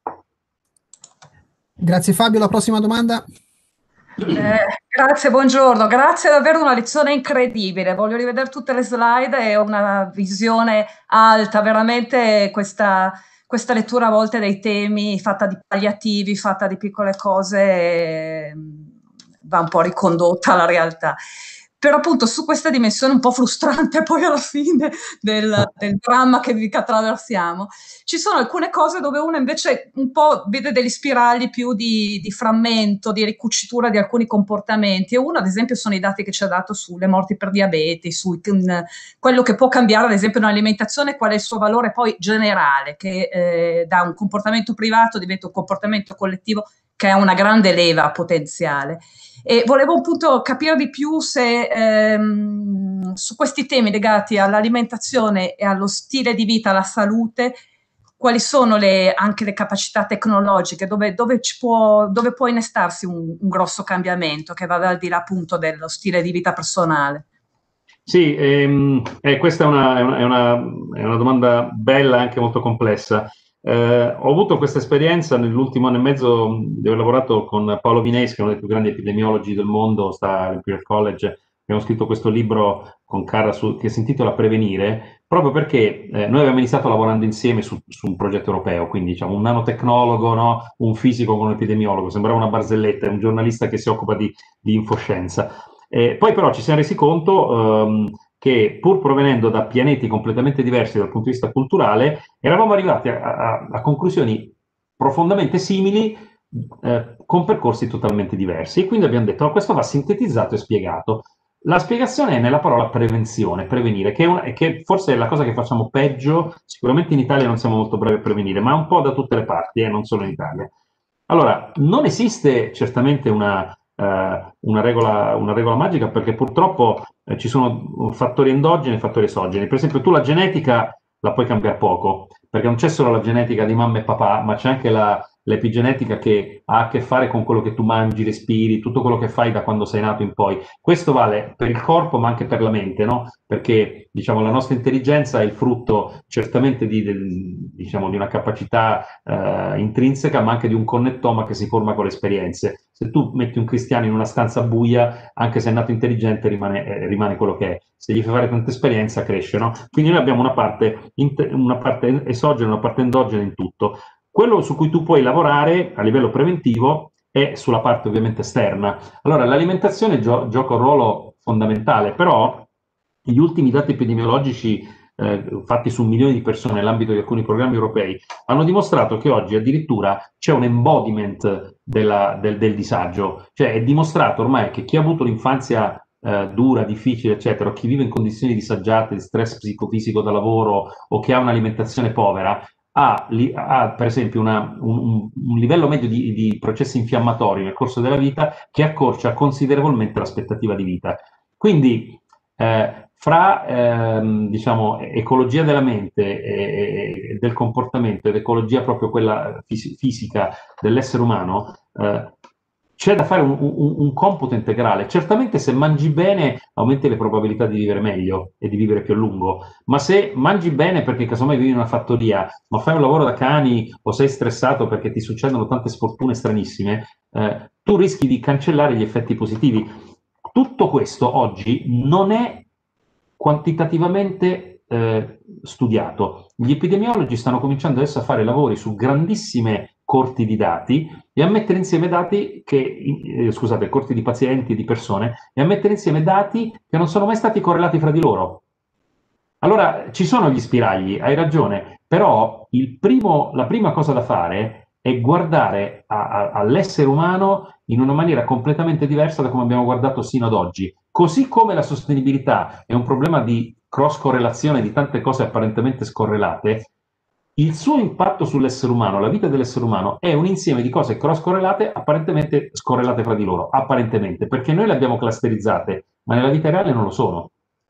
Grazie Fabio, la prossima domanda. Eh, grazie, buongiorno, grazie, davvero una lezione incredibile. Voglio rivedere tutte le slide e ho una visione alta, veramente questa, questa lettura a volte dei temi fatta di palliativi, fatta di piccole cose, eh, va un po' ricondotta alla realtà. però appunto su questa dimensione un po' frustrante poi alla fine del, del dramma che, che attraversiamo, ci sono alcune cose dove uno invece un po' vede degli spirali più di, di frammento, di ricucitura di alcuni comportamenti, e uno ad esempio sono i dati che ci ha dato sulle morti per diabete, su in, quello che può cambiare ad esempio un'alimentazione, qual è il suo valore poi generale, che eh, da un comportamento privato diventa un comportamento collettivo che ha una grande leva potenziale. E volevo appunto capire di più se ehm, su questi temi legati all'alimentazione e allo stile di vita, alla salute, quali sono le, anche le capacità tecnologiche, dove, dove, ci può, dove può innestarsi un, un grosso cambiamento che vada al di là appunto dello stile di vita personale. Sì, ehm, eh, questa è una, è, una, è, una, è una domanda bella e anche molto complessa. Eh, ho avuto questa esperienza nell'ultimo anno e mezzo di aver lavorato con Paolo Vinesi, che è uno dei più grandi epidemiologi del mondo, sta all'Imperial College. Abbiamo scritto questo libro con Cara su, che si intitola Prevenire, proprio perché eh, noi abbiamo iniziato lavorando insieme su, su un progetto europeo, quindi diciamo un nanotecnologo, no? Un fisico con un epidemiologo, sembrava una barzelletta, è un giornalista che si occupa di, di infoscienza. Eh, poi però ci siamo resi conto ehm, che pur provenendo da pianeti completamente diversi dal punto di vista culturale, eravamo arrivati a, a, a conclusioni profondamente simili eh, con percorsi totalmente diversi, e quindi abbiamo detto oh, questo va sintetizzato e spiegato. La spiegazione è nella parola prevenzione, prevenire, che, è una, che forse è la cosa che facciamo peggio. Sicuramente in Italia non siamo molto bravi a prevenire, ma un po' da tutte le parti, eh, non solo in Italia. Allora, non esiste certamente una, eh, una, regola, una regola magica, perché purtroppo eh, ci sono fattori endogeni e fattori esogeni. Per esempio, tu la genetica la puoi cambiare poco, perché non c'è solo la genetica di mamma e papà, ma c'è anche la, l'epigenetica che ha a che fare con quello che tu mangi, respiri, tutto quello che fai da quando sei nato in poi. Questo vale per il corpo, ma anche per la mente, no? Perché diciamo, la nostra intelligenza è il frutto certamente di, del, diciamo, di una capacità eh, intrinseca, ma anche di un connettoma che si forma con le esperienze. Se tu metti un cristiano in una stanza buia, anche se è nato intelligente, rimane, eh, rimane quello che è. Se gli fai fare tanta esperienza, cresce, no? Quindi noi abbiamo una parte, una parte esogena, una parte endogena in tutto. Quello su cui tu puoi lavorare a livello preventivo è sulla parte ovviamente esterna. Allora, l'alimentazione gio- gioca un ruolo fondamentale, però gli ultimi dati epidemiologici eh, fatti su milioni di persone nell'ambito di alcuni programmi europei hanno dimostrato che oggi addirittura c'è un embodiment della, del, del disagio. Cioè è dimostrato ormai che chi ha avuto l'infanzia eh, dura, difficile, eccetera, o chi vive in condizioni disagiate, di stress psicofisico da lavoro, o che ha un'alimentazione povera, ha, ha per esempio una, un, un livello medio di, di processi infiammatori nel corso della vita che accorcia considerevolmente l'aspettativa di vita. Quindi eh, fra ehm, diciamo, ecologia della mente e, e del comportamento ed ecologia proprio quella fis- fisica dell'essere umano, eh, c'è da fare un, un, un computo integrale. Certamente se mangi bene aumenti le probabilità di vivere meglio e di vivere più a lungo, ma se mangi bene perché casomai vivi in una fattoria, ma fai un lavoro da cani o sei stressato perché ti succedono tante sfortune stranissime, eh, tu rischi di cancellare gli effetti positivi. Tutto questo oggi non è quantitativamente eh, studiato. Gli epidemiologi stanno cominciando adesso a fare lavori su grandissime corti di dati e a mettere insieme dati che, eh, scusate, corti di pazienti, di persone, e a mettere insieme dati che non sono mai stati correlati fra di loro. Allora, ci sono gli spiragli, hai ragione, però il primo, la prima cosa da fare è guardare a, a, all'essere umano in una maniera completamente diversa da come abbiamo guardato sino ad oggi. Così come la sostenibilità è un problema di cross-correlazione di tante cose apparentemente scorrelate, il suo impatto sull'essere umano, la vita dell'essere umano, è un insieme di cose cross-correlate, apparentemente scorrelate fra di loro, apparentemente, perché noi le abbiamo clusterizzate, ma nella vita reale non lo sono.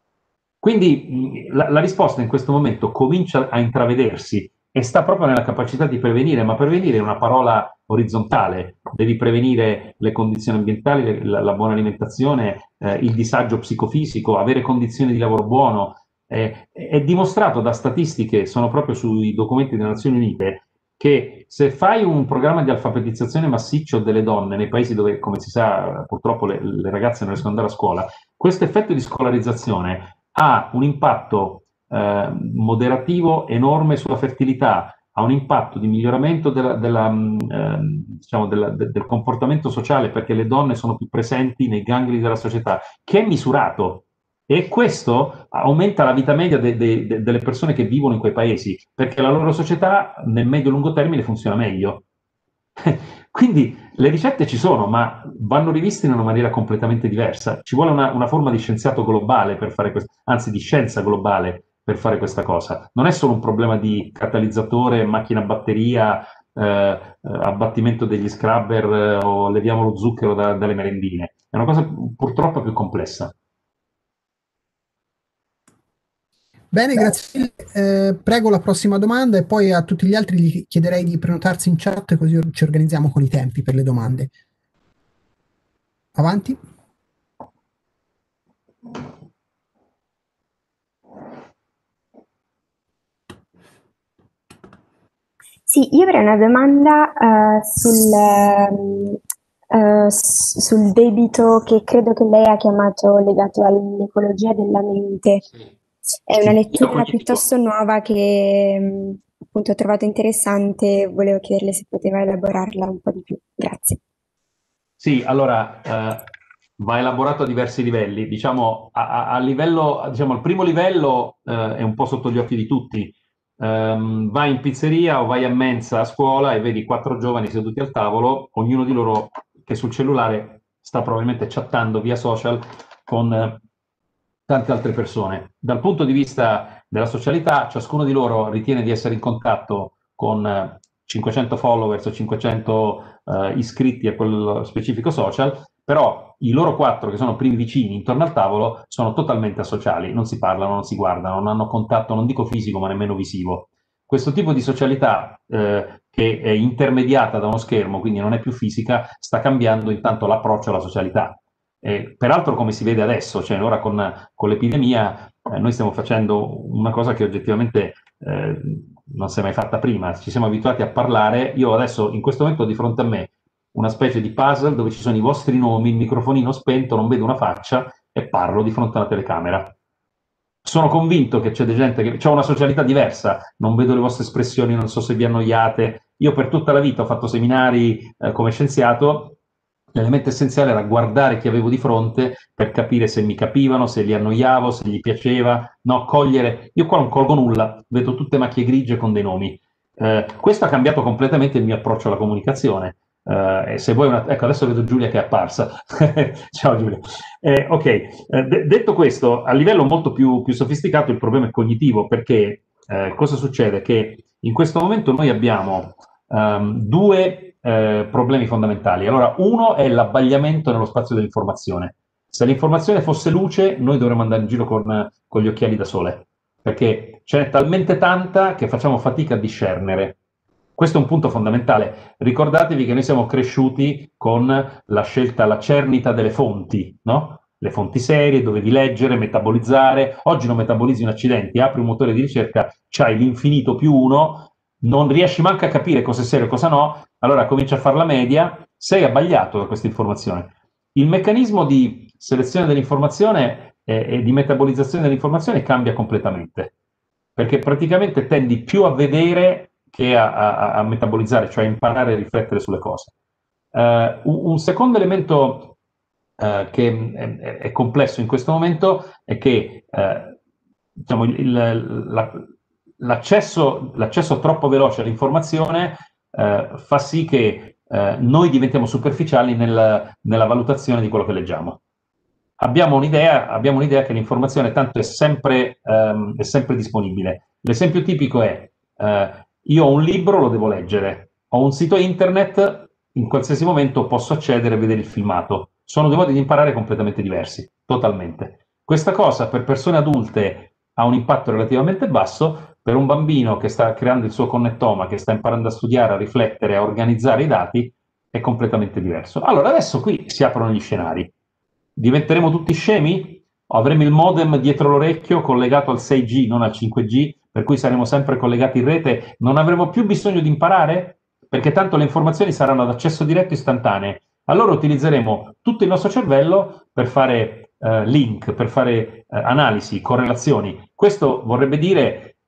Quindi la, la risposta in questo momento comincia a intravedersi e sta proprio nella capacità di prevenire, ma prevenire è una parola orizzontale. Devi prevenire le condizioni ambientali, la, la buona alimentazione, eh, il disagio psicofisico, avere condizioni di lavoro buono. Eh, è dimostrato da statistiche, sono proprio sui documenti delle Nazioni Unite, che se fai un programma di alfabetizzazione massiccio delle donne nei paesi dove, come si sa, purtroppo le, le ragazze non riescono ad andare a scuola, questo effetto di scolarizzazione ha un impatto eh, moderativo enorme sulla fertilità, ha un impatto di miglioramento della, della, eh, diciamo della, de, del comportamento sociale, perché le donne sono più presenti nei gangli della società, che è misurato. E questo aumenta la vita media de, de, de, delle persone che vivono in quei paesi, perché la loro società nel medio-lungo termine funziona meglio. Quindi le ricette ci sono, ma vanno riviste in una maniera completamente diversa. Ci vuole una, una forma di scienziato globale per fare questo, anzi di scienza globale per fare questa cosa. Non è solo un problema di catalizzatore, macchina a batteria, eh, abbattimento degli scrubber eh, o leviamo lo zucchero da, dalle merendine. È una cosa purtroppo più complessa. Bene, grazie mille. Eh, prego la prossima domanda e poi a tutti gli altri gli chiederei di prenotarsi in chat così ci organizziamo con i tempi per le domande. Avanti. Sì, io avrei una domanda uh, sul, uh, sul debito che credo che lei ha chiamato legato all'ecologia della mente. Sì. È una lettura piuttosto nuova che appunto ho trovato interessante, volevo chiederle se poteva elaborarla un po' di più. Grazie. Sì, allora eh, va elaborato a diversi livelli. Diciamo, a, a, a livello, diciamo, al primo livello eh, è un po' sotto gli occhi di tutti. Um, vai in pizzeria o vai a mensa a scuola e vedi quattro giovani seduti al tavolo, ognuno di loro che sul cellulare sta probabilmente chattando via social con eh, tante altre persone. Dal punto di vista della socialità, ciascuno di loro ritiene di essere in contatto con eh, cinquecento followers o cinquecento eh, iscritti a quel specifico social, però i loro quattro che sono primi vicini intorno al tavolo sono totalmente asociali, non si parlano, non si guardano, non hanno contatto, non dico fisico, ma nemmeno visivo. Questo tipo di socialità eh, che è intermediata da uno schermo, quindi non è più fisica, sta cambiando intanto l'approccio alla socialità. Eh, peraltro, come si vede adesso, cioè ora con, con l'epidemia, eh, noi stiamo facendo una cosa che oggettivamente eh, non si è mai fatta prima, ci siamo abituati a parlare. Io adesso in questo momento ho di fronte a me una specie di puzzle dove ci sono i vostri nomi, il microfonino spento, non vedo una faccia e parlo di fronte alla telecamera. Sono convinto che c'è gente che c'è una socialità diversa, non vedo le vostre espressioni, non so se vi annoiate. Io per tutta la vita ho fatto seminari eh, come scienziato. L'elemento essenziale era guardare chi avevo di fronte per capire se mi capivano, se li annoiavo, se gli piaceva, no, cogliere. Io qua non colgo nulla, vedo tutte macchie grigie con dei nomi. Eh, questo ha cambiato completamente il mio approccio alla comunicazione. Eh, se vuoi una... Ecco, adesso vedo Giulia che è apparsa. Ciao Giulia. Eh, ok, eh, de- detto questo, a livello molto più, più sofisticato il problema è cognitivo, perché eh, cosa succede? Che in questo momento noi abbiamo um, due Eh, problemi fondamentali. Allora, uno è l'abbagliamento nello spazio dell'informazione. Se l'informazione fosse luce, noi dovremmo andare in giro con, con gli occhiali da sole, perché ce n'è talmente tanta che facciamo fatica a discernere. Questo è un punto fondamentale. Ricordatevi che noi siamo cresciuti con la scelta, la cernita delle fonti, no? Le fonti serie, dovevi leggere, metabolizzare. Oggi non metabolizzi in accidenti, apri un motore di ricerca, c'hai l'infinito più uno, non riesci manco a capire cosa è serio e cosa no, allora cominci a fare la media, sei abbagliato da questa informazione. Il meccanismo di selezione dell'informazione e, e di metabolizzazione dell'informazione cambia completamente, perché praticamente tendi più a vedere che a, a, a metabolizzare, cioè a imparare a riflettere sulle cose. Uh, un, un secondo elemento uh, che è, è complesso in questo momento è che uh, diciamo, il, la, L'accesso, l'accesso troppo veloce all'informazione eh, fa sì che eh, noi diventiamo superficiali nel, nella valutazione di quello che leggiamo. Abbiamo un'idea, abbiamo un'idea che l'informazione tanto è sempre, ehm, è sempre disponibile. L'esempio tipico è eh, io ho un libro, lo devo leggere, ho un sito internet, in qualsiasi momento posso accedere e vedere il filmato. Sono due modi di imparare completamente diversi, totalmente. Questa cosa per persone adulte ha un impatto relativamente basso. Per un bambino che sta creando il suo connettoma, che sta imparando a studiare, a riflettere, a organizzare i dati, è completamente diverso. Allora, adesso qui si aprono gli scenari. Diventeremo tutti scemi? Avremo il modem dietro l'orecchio collegato al sei G, non al cinque G, per cui saremo sempre collegati in rete? Non avremo più bisogno di imparare? Perché tanto le informazioni saranno ad accesso diretto istantanee. Allora utilizzeremo tutto il nostro cervello per fare eh, link, per fare eh, analisi, correlazioni. Questo vorrebbe dire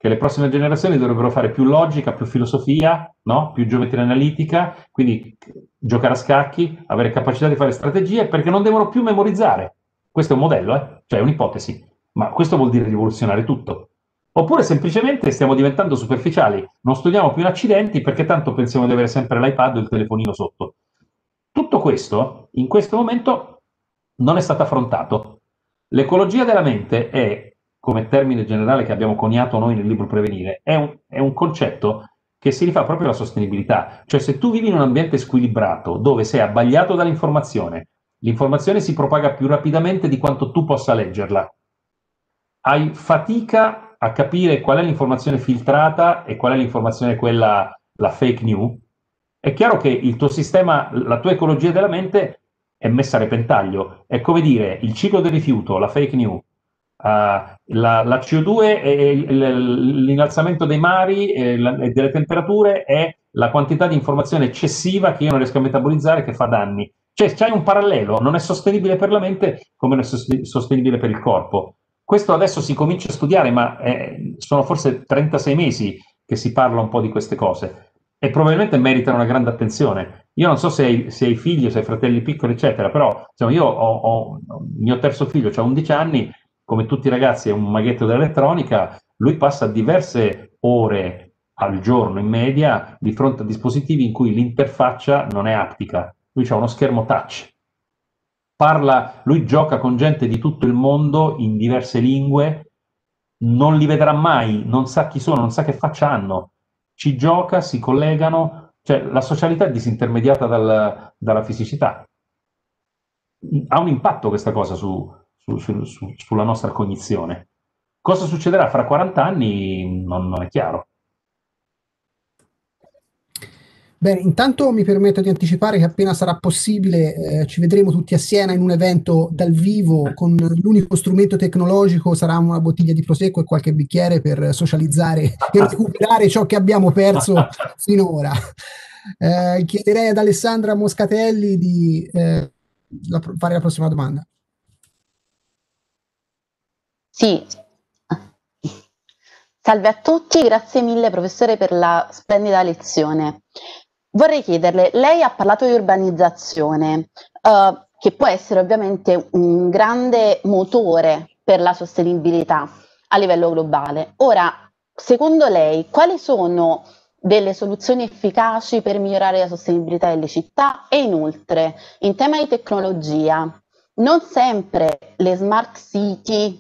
che le prossime generazioni dovrebbero fare più logica, più filosofia, no? Più geometria analitica, quindi giocare a scacchi, avere capacità di fare strategie, perché non devono più memorizzare. Questo è un modello, eh? Cioè è un'ipotesi, ma questo vuol dire rivoluzionare tutto. Oppure semplicemente stiamo diventando superficiali, non studiamo più in accidenti perché tanto pensiamo di avere sempre l'iPad o il telefonino sotto. Tutto questo, in questo momento, non è stato affrontato. L'ecologia della mente è, come termine generale che abbiamo coniato noi nel libro Prevenire, è un, è un concetto che si rifà proprio alla sostenibilità. Cioè, se tu vivi in un ambiente squilibrato, dove sei abbagliato dall'informazione, l'informazione si propaga più rapidamente di quanto tu possa leggerla, hai fatica a capire qual è l'informazione filtrata e qual è l'informazione quella, la fake news, è chiaro che il tuo sistema, la tua ecologia della mente è messa a repentaglio. È come dire, il ciclo del rifiuto, la fake news, Uh, la, la C O due e l'innalzamento dei mari e, la, e delle temperature è la quantità di informazione eccessiva che io non riesco a metabolizzare, che fa danni. Cioè c'è un parallelo, non è sostenibile per la mente come non è sostenibile per il corpo. Questo adesso si comincia a studiare, ma eh, sono forse trentasei mesi che si parla un po' di queste cose e probabilmente meritano una grande attenzione. Io non so se hai, se hai figli o se hai fratelli piccoli, eccetera, però insomma, io ho, ho il mio terzo figlio, ha undici anni, come tutti i ragazzi è un maghetto dell'elettronica, lui passa diverse ore al giorno in media di fronte a dispositivi in cui l'interfaccia non è aptica, lui ha uno schermo touch, parla, lui gioca con gente di tutto il mondo in diverse lingue, non li vedrà mai, non sa chi sono, non sa che faccia hanno, ci gioca, si collegano, cioè la socialità è disintermediata dal, dalla fisicità. Ha un impatto questa cosa su Su, su, su, sulla nostra cognizione. Cosa succederà fra quaranta anni non, non è chiaro. Bene, intanto mi permetto di anticipare che appena sarà possibile eh, ci vedremo tutti a Siena in un evento dal vivo con l'unico strumento tecnologico sarà una bottiglia di prosecco e qualche bicchiere per socializzare e recuperare ciò che abbiamo perso finora. Eh, chiederei ad Alessandra Moscatelli di eh, la, fare la prossima domanda. Sì, salve a tutti, grazie mille professore per la splendida lezione. Vorrei chiederle, lei ha parlato di urbanizzazione, uh, che può essere ovviamente un grande motore per la sostenibilità a livello globale. Ora, secondo lei, quali sono delle soluzioni efficaci per migliorare la sostenibilità delle città? E inoltre, in tema di tecnologia, non sempre le smart city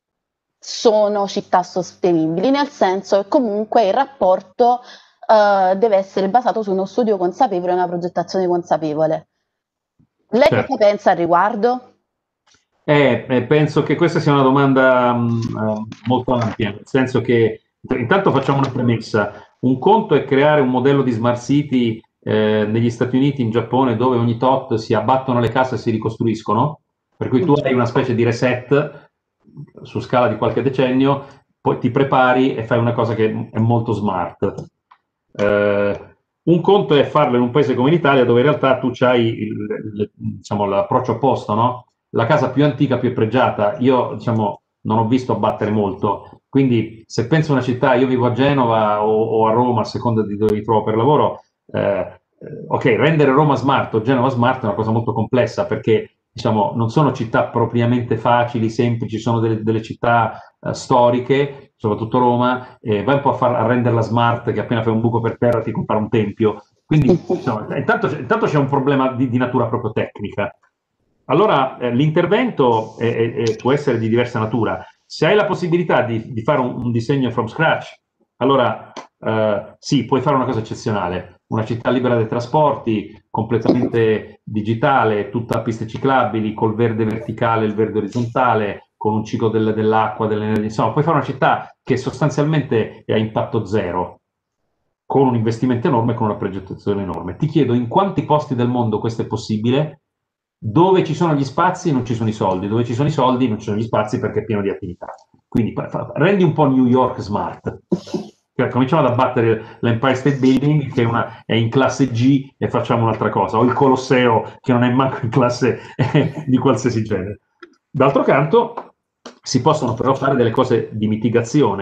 sono città sostenibili, nel senso che comunque il rapporto uh, deve essere basato su uno studio consapevole e una progettazione consapevole. Lei certo. Cosa pensa al riguardo? Eh, eh, penso che questa sia una domanda um, molto ampia, nel senso che intanto facciamo una premessa. Un conto è creare un modello di smart city eh, negli Stati Uniti, in Giappone, dove ogni tot si abbattono le case e si ricostruiscono, per cui tu hai una specie di reset su scala di qualche decennio, poi ti prepari e fai una cosa che è molto smart. Eh, un conto è farlo in un paese come l'Italia, dove in realtà tu hai diciamo, l'approccio opposto, no? La casa più antica, più pregiata. Io diciamo, non ho visto abbattere molto, quindi se penso a una città, io vivo a Genova o, o a Roma, a seconda di dove mi trovo per lavoro, eh, ok, rendere Roma smart o Genova smart è una cosa molto complessa, perché diciamo, non sono città propriamente facili, semplici, sono delle, delle città uh, storiche, soprattutto Roma, eh, vai un po' a, far, a renderla smart, che appena fai un buco per terra ti compara un tempio. Quindi insomma, intanto, intanto c'è un problema di, di natura proprio tecnica. Allora eh, l'intervento è, è, è, può essere di diversa natura. Se hai la possibilità di, di fare un, un disegno from scratch, allora eh, sì, puoi fare una cosa eccezionale. Una città libera dai trasporti, completamente digitale, tutta a piste ciclabili, col verde verticale e il verde orizzontale, con un ciclo del, dell'acqua, dell'energia. Insomma, puoi fare una città che sostanzialmente è a impatto zero, con un investimento enorme e con una progettazione enorme. Ti chiedo in quanti posti del mondo questo è possibile? Dove ci sono gli spazi non ci sono i soldi, dove ci sono i soldi non ci sono gli spazi perché è pieno di attività. Quindi rendi un po' New York smart. Cominciamo ad abbattere l'Empire State Building, che è, una, è in classe G, e facciamo un'altra cosa, o il Colosseo, che non è manco in classe eh, di qualsiasi genere. D'altro canto si possono però fare delle cose di mitigazione.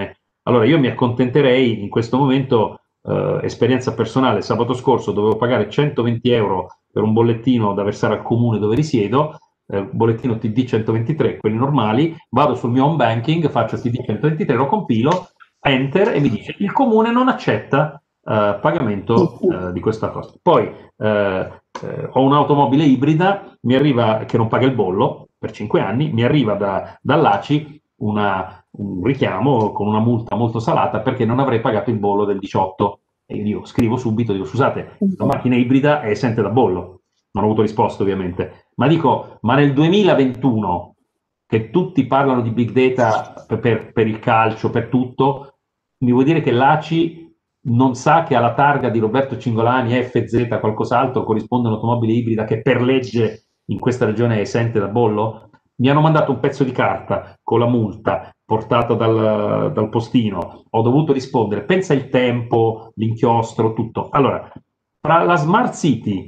Allora io mi accontenterei in questo momento, eh, esperienza personale, sabato scorso dovevo pagare centoventi euro per un bollettino da versare al comune dove risiedo, eh, bollettino T D centoventitré, quelli normali, vado sul mio home banking, faccio T D centoventitré, lo compilo, enter e mi dice il comune non accetta eh, pagamento eh, di questa cosa. Poi eh, eh, ho un'automobile ibrida, mi arriva, che non paga il bollo per cinque anni, mi arriva da, dall'A C I una, un richiamo con una multa molto salata perché non avrei pagato il bollo del diciotto. E io scrivo subito, dico scusate, la macchina ibrida è esente da bollo. Non ho avuto risposta ovviamente, ma dico, ma nel duemilaventuno, che tutti parlano di big data per, per, per il calcio, per tutto, mi vuoi dire che l'A C I non sa che alla targa di Roberto Cingolani, F Z, qualcos'altro, corrisponde a un'automobile ibrida che per legge in questa regione è esente da bollo? Mi hanno mandato un pezzo di carta con la multa portata dal, dal postino, ho dovuto rispondere, pensa il tempo, l'inchiostro, tutto. Allora, tra la Smart City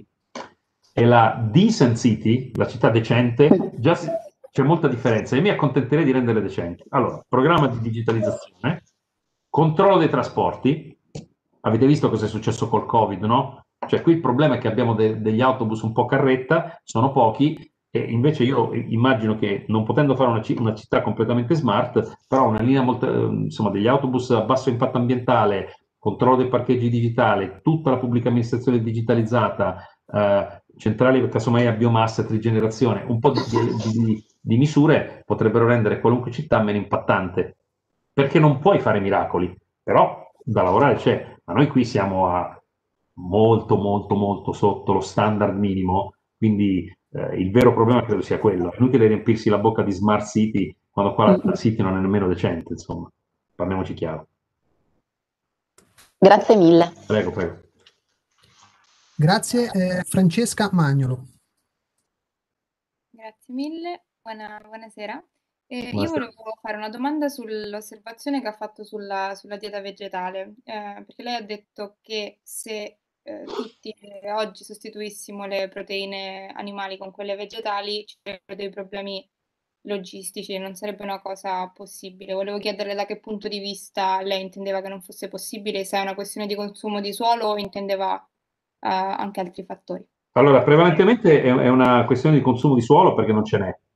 e la Decent City, la città decente, già c'è molta differenza e mi accontenterei di renderle decenti. Allora, programma di digitalizzazione, controllo dei trasporti, avete visto cosa è successo col Covid, no? Cioè qui il problema è che abbiamo de- degli autobus un po' carretta, sono pochi, e invece io immagino che non potendo fare una, c- una città completamente smart, però una linea molto, insomma, degli autobus a basso impatto ambientale, controllo dei parcheggi digitali, tutta la pubblica amministrazione digitalizzata, eh, centrali casomai a biomassa, trigenerazione, un po' di, di, di, di misure potrebbero rendere qualunque città meno impattante, perché non puoi fare miracoli, però da lavorare c'è, ma noi qui siamo a molto molto molto sotto lo standard minimo, quindi eh, il vero problema credo sia quello. È inutile riempirsi la bocca di smart city quando qua la, la city non è nemmeno decente, insomma, parliamoci chiaro. Grazie mille. Prego, prego. Grazie, eh, Francesca Magnolo. Grazie mille, Buona, buonasera. Eh, io Buonasera. volevo fare una domanda sull'osservazione che ha fatto sulla, sulla dieta vegetale, eh, perché lei ha detto che se eh, tutti eh, oggi sostituissimo le proteine animali con quelle vegetali ci sarebbero dei problemi logistici, non sarebbe una cosa possibile. Volevo chiederle da che punto di vista lei intendeva che non fosse possibile, se è una questione di consumo di suolo o intendeva eh, anche altri fattori. Allora, prevalentemente è, è una questione di consumo di suolo perché non ce n'è.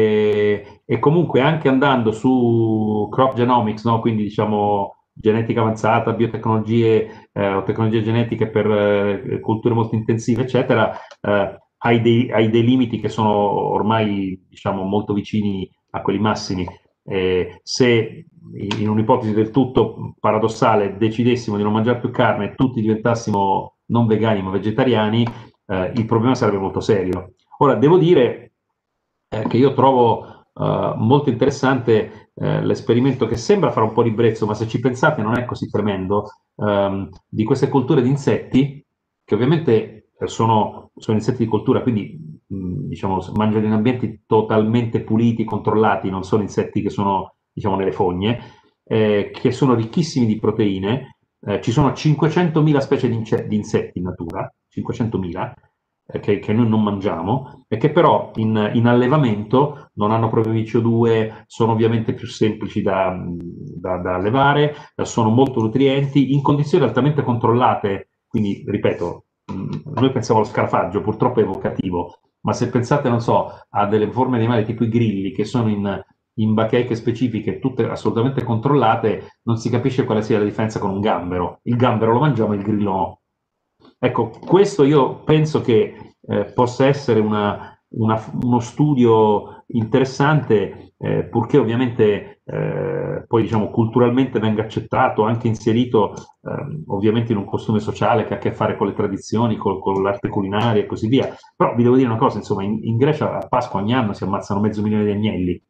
E, e comunque anche andando su crop genomics, no? Quindi diciamo genetica avanzata, biotecnologie eh, o tecnologie genetiche per eh, culture molto intensive, eccetera, eh, hai, dei, hai dei limiti che sono ormai diciamo molto vicini a quelli massimi. Eh, se in un'ipotesi del tutto paradossale decidessimo di non mangiare più carne e tutti diventassimo non vegani ma vegetariani, eh, il problema sarebbe molto serio. Ora, devo dire eh, che io trovo eh, molto interessante eh, l'esperimento che sembra fare un po' ribrezzo, ma se ci pensate non è così tremendo, ehm, di queste culture di insetti, che ovviamente sono, sono insetti di coltura, quindi mh, diciamo, mangiano in ambienti totalmente puliti, controllati, non sono insetti che sono diciamo, nelle fogne, eh, che sono ricchissimi di proteine. Eh, ci sono cinquecentomila specie di, ince- di insetti in natura, cinquecentomila, eh, che, che noi non mangiamo, e che però in, in allevamento non hanno problemi di C O due, sono ovviamente più semplici da, da, da allevare, eh, sono molto nutrienti, in condizioni altamente controllate, quindi ripeto, mh, noi pensiamo allo scarafaggio, purtroppo è evocativo, ma se pensate, non so, a delle forme animali tipo i grilli che sono in in bacheche specifiche, tutte assolutamente controllate, non si capisce quale sia la differenza con un gambero. Il gambero lo mangiamo, il grillo no. Ecco, questo io penso che eh, possa essere una, una, uno studio interessante, eh, purché ovviamente eh, poi diciamo culturalmente venga accettato, anche inserito eh, ovviamente in un costume sociale che ha a che fare con le tradizioni, con, con l'arte culinaria e così via. Però vi devo dire una cosa, insomma, in, in Grecia a Pasqua ogni anno si ammazzano mezzo milione di agnelli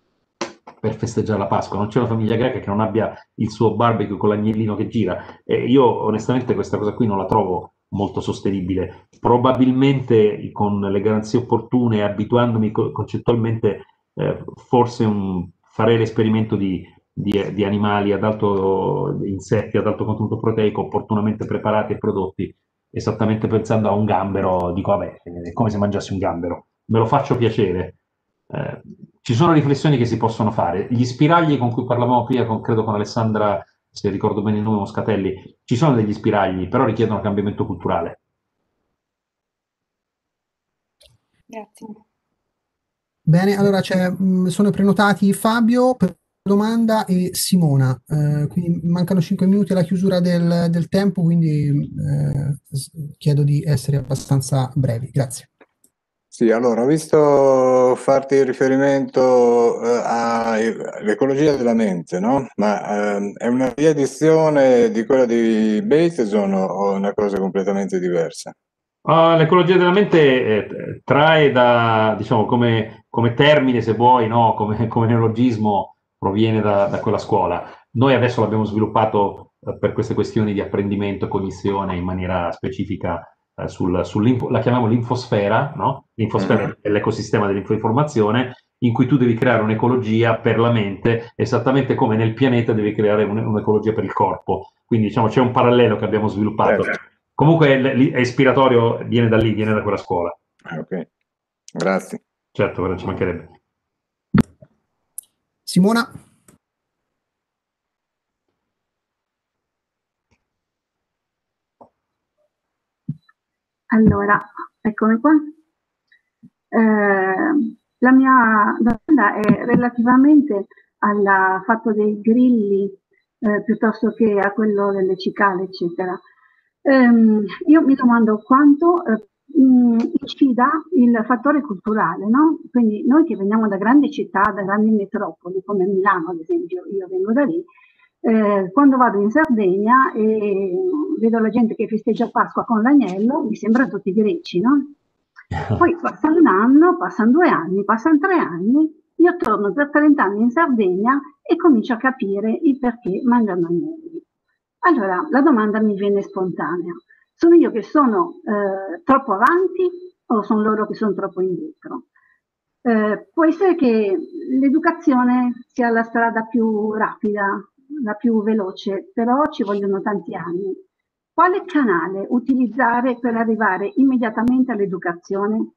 per festeggiare la Pasqua, non c'è una famiglia greca che non abbia il suo barbecue con l'agnellino che gira, e io onestamente questa cosa qui non la trovo molto sostenibile. Probabilmente con le garanzie opportune, abituandomi co- concettualmente, eh, forse un, farei l'esperimento di, di, di animali ad alto, di insetti ad alto contenuto proteico, opportunamente preparati e prodotti, esattamente pensando a un gambero, dico vabbè, è come se mangiassi un gambero, me lo faccio piacere. Eh, ci sono riflessioni che si possono fare. Gli spiragli con cui parlavamo prima, con, credo con Alessandra, se ricordo bene il nome, Moscatelli, ci sono degli spiragli, però richiedono cambiamento culturale. Grazie. Bene, allora c'è, mh, sono prenotati Fabio per la domanda e Simona, eh, quindi mancano cinque minuti alla chiusura del, del tempo, quindi eh, s- chiedo di essere abbastanza brevi. Grazie. Sì, allora, ho visto farti riferimento eh, a- all'ecologia della mente, no? Ma ehm, è una riedizione di quella di Bateson o o una cosa completamente diversa? Uh, l'ecologia della mente eh, trae da, diciamo, come, come termine, se vuoi, no? come, come neologismo, proviene da, da quella scuola. Noi adesso l'abbiamo sviluppato eh, per queste questioni di apprendimento e cognizione in maniera specifica, eh, sul, sull'info, la chiamiamo l'infosfera, no? L'infosfera Mhm. è l'ecosistema dell'informazione in cui tu devi creare un'ecologia per la mente, esattamente come nel pianeta devi creare un- un'ecologia per il corpo. Quindi diciamo c'è un parallelo che abbiamo sviluppato. Certo. Comunque è, è ispiratorio, viene da lì, viene da quella scuola. Ah, ok, grazie. Certo, non ci mancherebbe. Simona? Allora, eccomi qua. Eh, la mia domanda è relativamente al fatto dei grilli eh, piuttosto che a quello delle cicale, eccetera. Ehm, io mi domando quanto eh, mh, incida il fattore culturale, no? Quindi noi che veniamo da grandi città, da grandi metropoli, come Milano ad esempio, io vengo da lì, eh, quando vado in Sardegna e vedo la gente che festeggia Pasqua con l'agnello, mi sembrano tutti greci, no? Poi passa un anno, passano due anni, passano tre anni, io torno per trenta anni in Sardegna e comincio a capire il perché mangiano agnelli. Allora, la domanda mi viene spontanea. Sono io che sono eh, troppo avanti o sono loro che sono troppo indietro? Eh, può essere che l'educazione sia la strada più rapida, la più veloce, però ci vogliono tanti anni. Quale canale utilizzare per arrivare immediatamente all'educazione?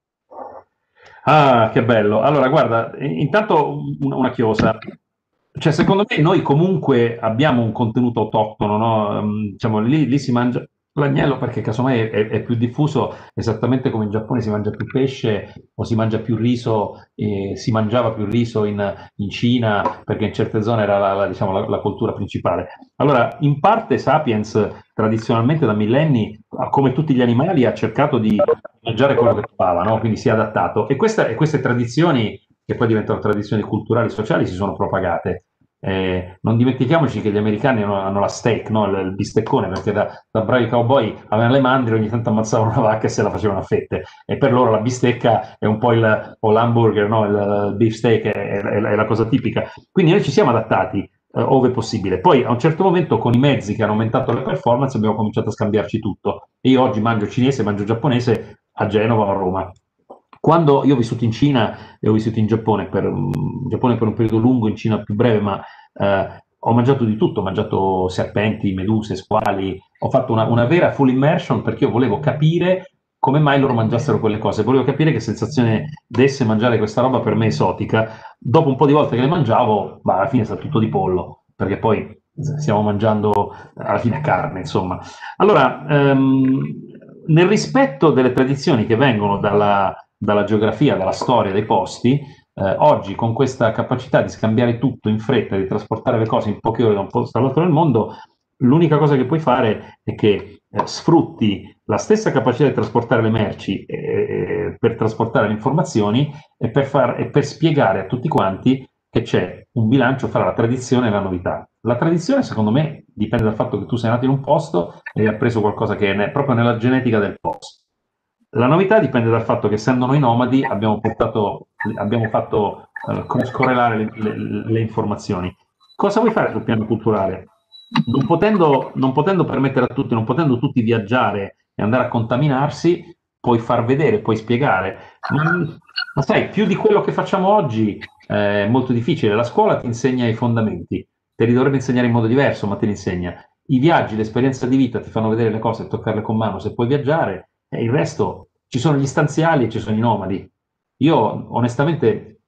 Ah, che bello. Allora, guarda, intanto un- una chiosa. Cioè, secondo me noi comunque abbiamo un contenuto autoctono, no? Ehm, Diciamo, lì, lì si mangia l'agnello perché casomai è, è più diffuso, esattamente come in Giappone si mangia più pesce o si mangia più riso, eh, si mangiava più riso in, in Cina perché in certe zone era la, la, diciamo, la, la cultura principale. Allora, in parte Sapiens tradizionalmente da millenni, come tutti gli animali, ha cercato di mangiare quello che trovava, no? Quindi si è adattato. E, questa, e queste tradizioni, che poi diventano tradizioni culturali e sociali, si sono propagate. Eh, non dimentichiamoci che gli americani hanno, hanno la steak, no? il, il bisteccone, perché da, da bravi cowboy avevano le mandrie, ogni tanto ammazzavano una vacca e se la facevano a fette. E per loro la bistecca è un po' il, o l'hamburger, no? il, il beef steak è, è, è la cosa tipica. Quindi noi ci siamo adattati eh, ove possibile. Poi a un certo momento con i mezzi che hanno aumentato le performance abbiamo cominciato a scambiarci tutto. E io oggi mangio cinese, mangio giapponese a Genova o a Roma. Quando io ho vissuto in Cina e ho vissuto in Giappone per, in Giappone per un periodo lungo, in Cina più breve, ma eh, ho mangiato di tutto, ho mangiato serpenti, meduse, squali, ho fatto una, una vera full immersion perché io volevo capire come mai loro mangiassero quelle cose, volevo capire che sensazione desse mangiare questa roba per me esotica. Dopo un po' di volte che le mangiavo, bah, alla fine sa tutto di pollo, perché poi stiamo mangiando alla fine carne, insomma. Allora, ehm, nel rispetto delle tradizioni che vengono dalla, dalla geografia, dalla storia dei posti, eh, oggi con questa capacità di scambiare tutto in fretta, di trasportare le cose in poche ore da un posto all'altro del mondo, l'unica cosa che puoi fare è che eh, sfrutti la stessa capacità di trasportare le merci eh, per trasportare le informazioni e per, far, e per spiegare a tutti quanti che c'è un bilancio fra la tradizione e la novità. La tradizione, secondo me, dipende dal fatto che tu sei nato in un posto e hai appreso qualcosa che è proprio nella genetica del posto. La novità dipende dal fatto che, essendo noi nomadi, abbiamo, portato, abbiamo fatto eh, correlare le, le, le informazioni. Cosa vuoi fare sul piano culturale? Non potendo, non potendo permettere a tutti, non potendo tutti viaggiare e andare a contaminarsi, puoi far vedere, puoi spiegare. Ma, ma sai, più di quello che facciamo oggi eh, è molto difficile. La scuola ti insegna i fondamenti, te li dovrebbe insegnare in modo diverso, ma te li insegna. I viaggi, l'esperienza di vita ti fanno vedere le cose e toccarle con mano se puoi viaggiare, e il resto ci sono gli stanziali e ci sono i nomadi. Io onestamente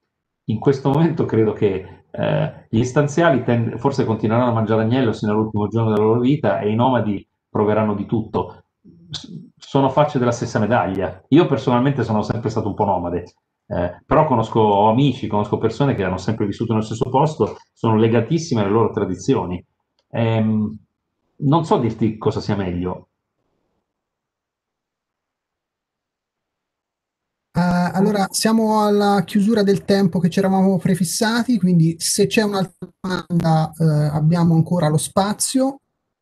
in questo momento credo che eh, gli stanziali tend- forse continueranno a mangiare agnello sino all'ultimo giorno della loro vita e i nomadi proveranno di tutto. S- sono facce della stessa medaglia. Io personalmente sono sempre stato un po' nomade, eh, però conosco ho amici, conosco persone che hanno sempre vissuto nello stesso posto, sono legatissime alle loro tradizioni. Ehm, non so dirti cosa sia meglio. Uh, allora, siamo alla chiusura del tempo che ci eravamo prefissati, quindi se c'è un'altra domanda uh, abbiamo ancora lo spazio.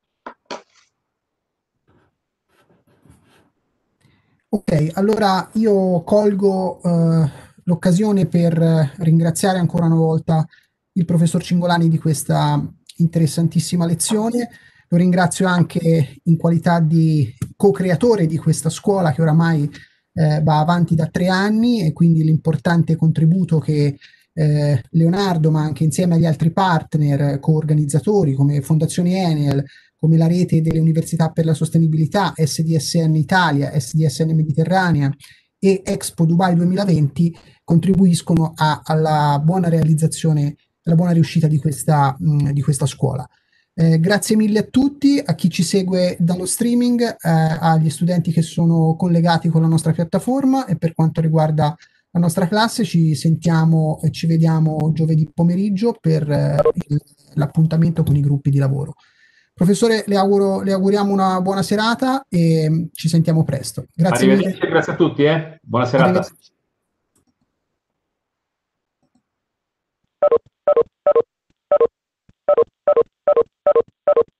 Ok, allora io colgo uh, l'occasione per ringraziare ancora una volta il professor Cingolani di questa interessantissima lezione. Lo ringrazio anche in qualità di co-creatore di questa scuola che oramai eh, va avanti da tre anni e quindi l'importante contributo che eh, Leonardo, ma anche insieme agli altri partner co-organizzatori come Fondazione Enel, come la rete delle università per la sostenibilità, S D S N Italia, S D S N Mediterranea e Expo Dubai duemilaventi contribuiscono a, alla buona realizzazione, alla buona riuscita di questa, mh, di questa scuola. Eh, grazie mille a tutti, a chi ci segue dallo streaming, eh, agli studenti che sono collegati con la nostra piattaforma e per quanto riguarda la nostra classe ci sentiamo e ci vediamo giovedì pomeriggio per eh, il, l'appuntamento con i gruppi di lavoro. Professore, le, auguro, le auguriamo una buona serata e ci sentiamo presto. Grazie mille. Grazie a tutti, eh. Buona serata. Arrivederci.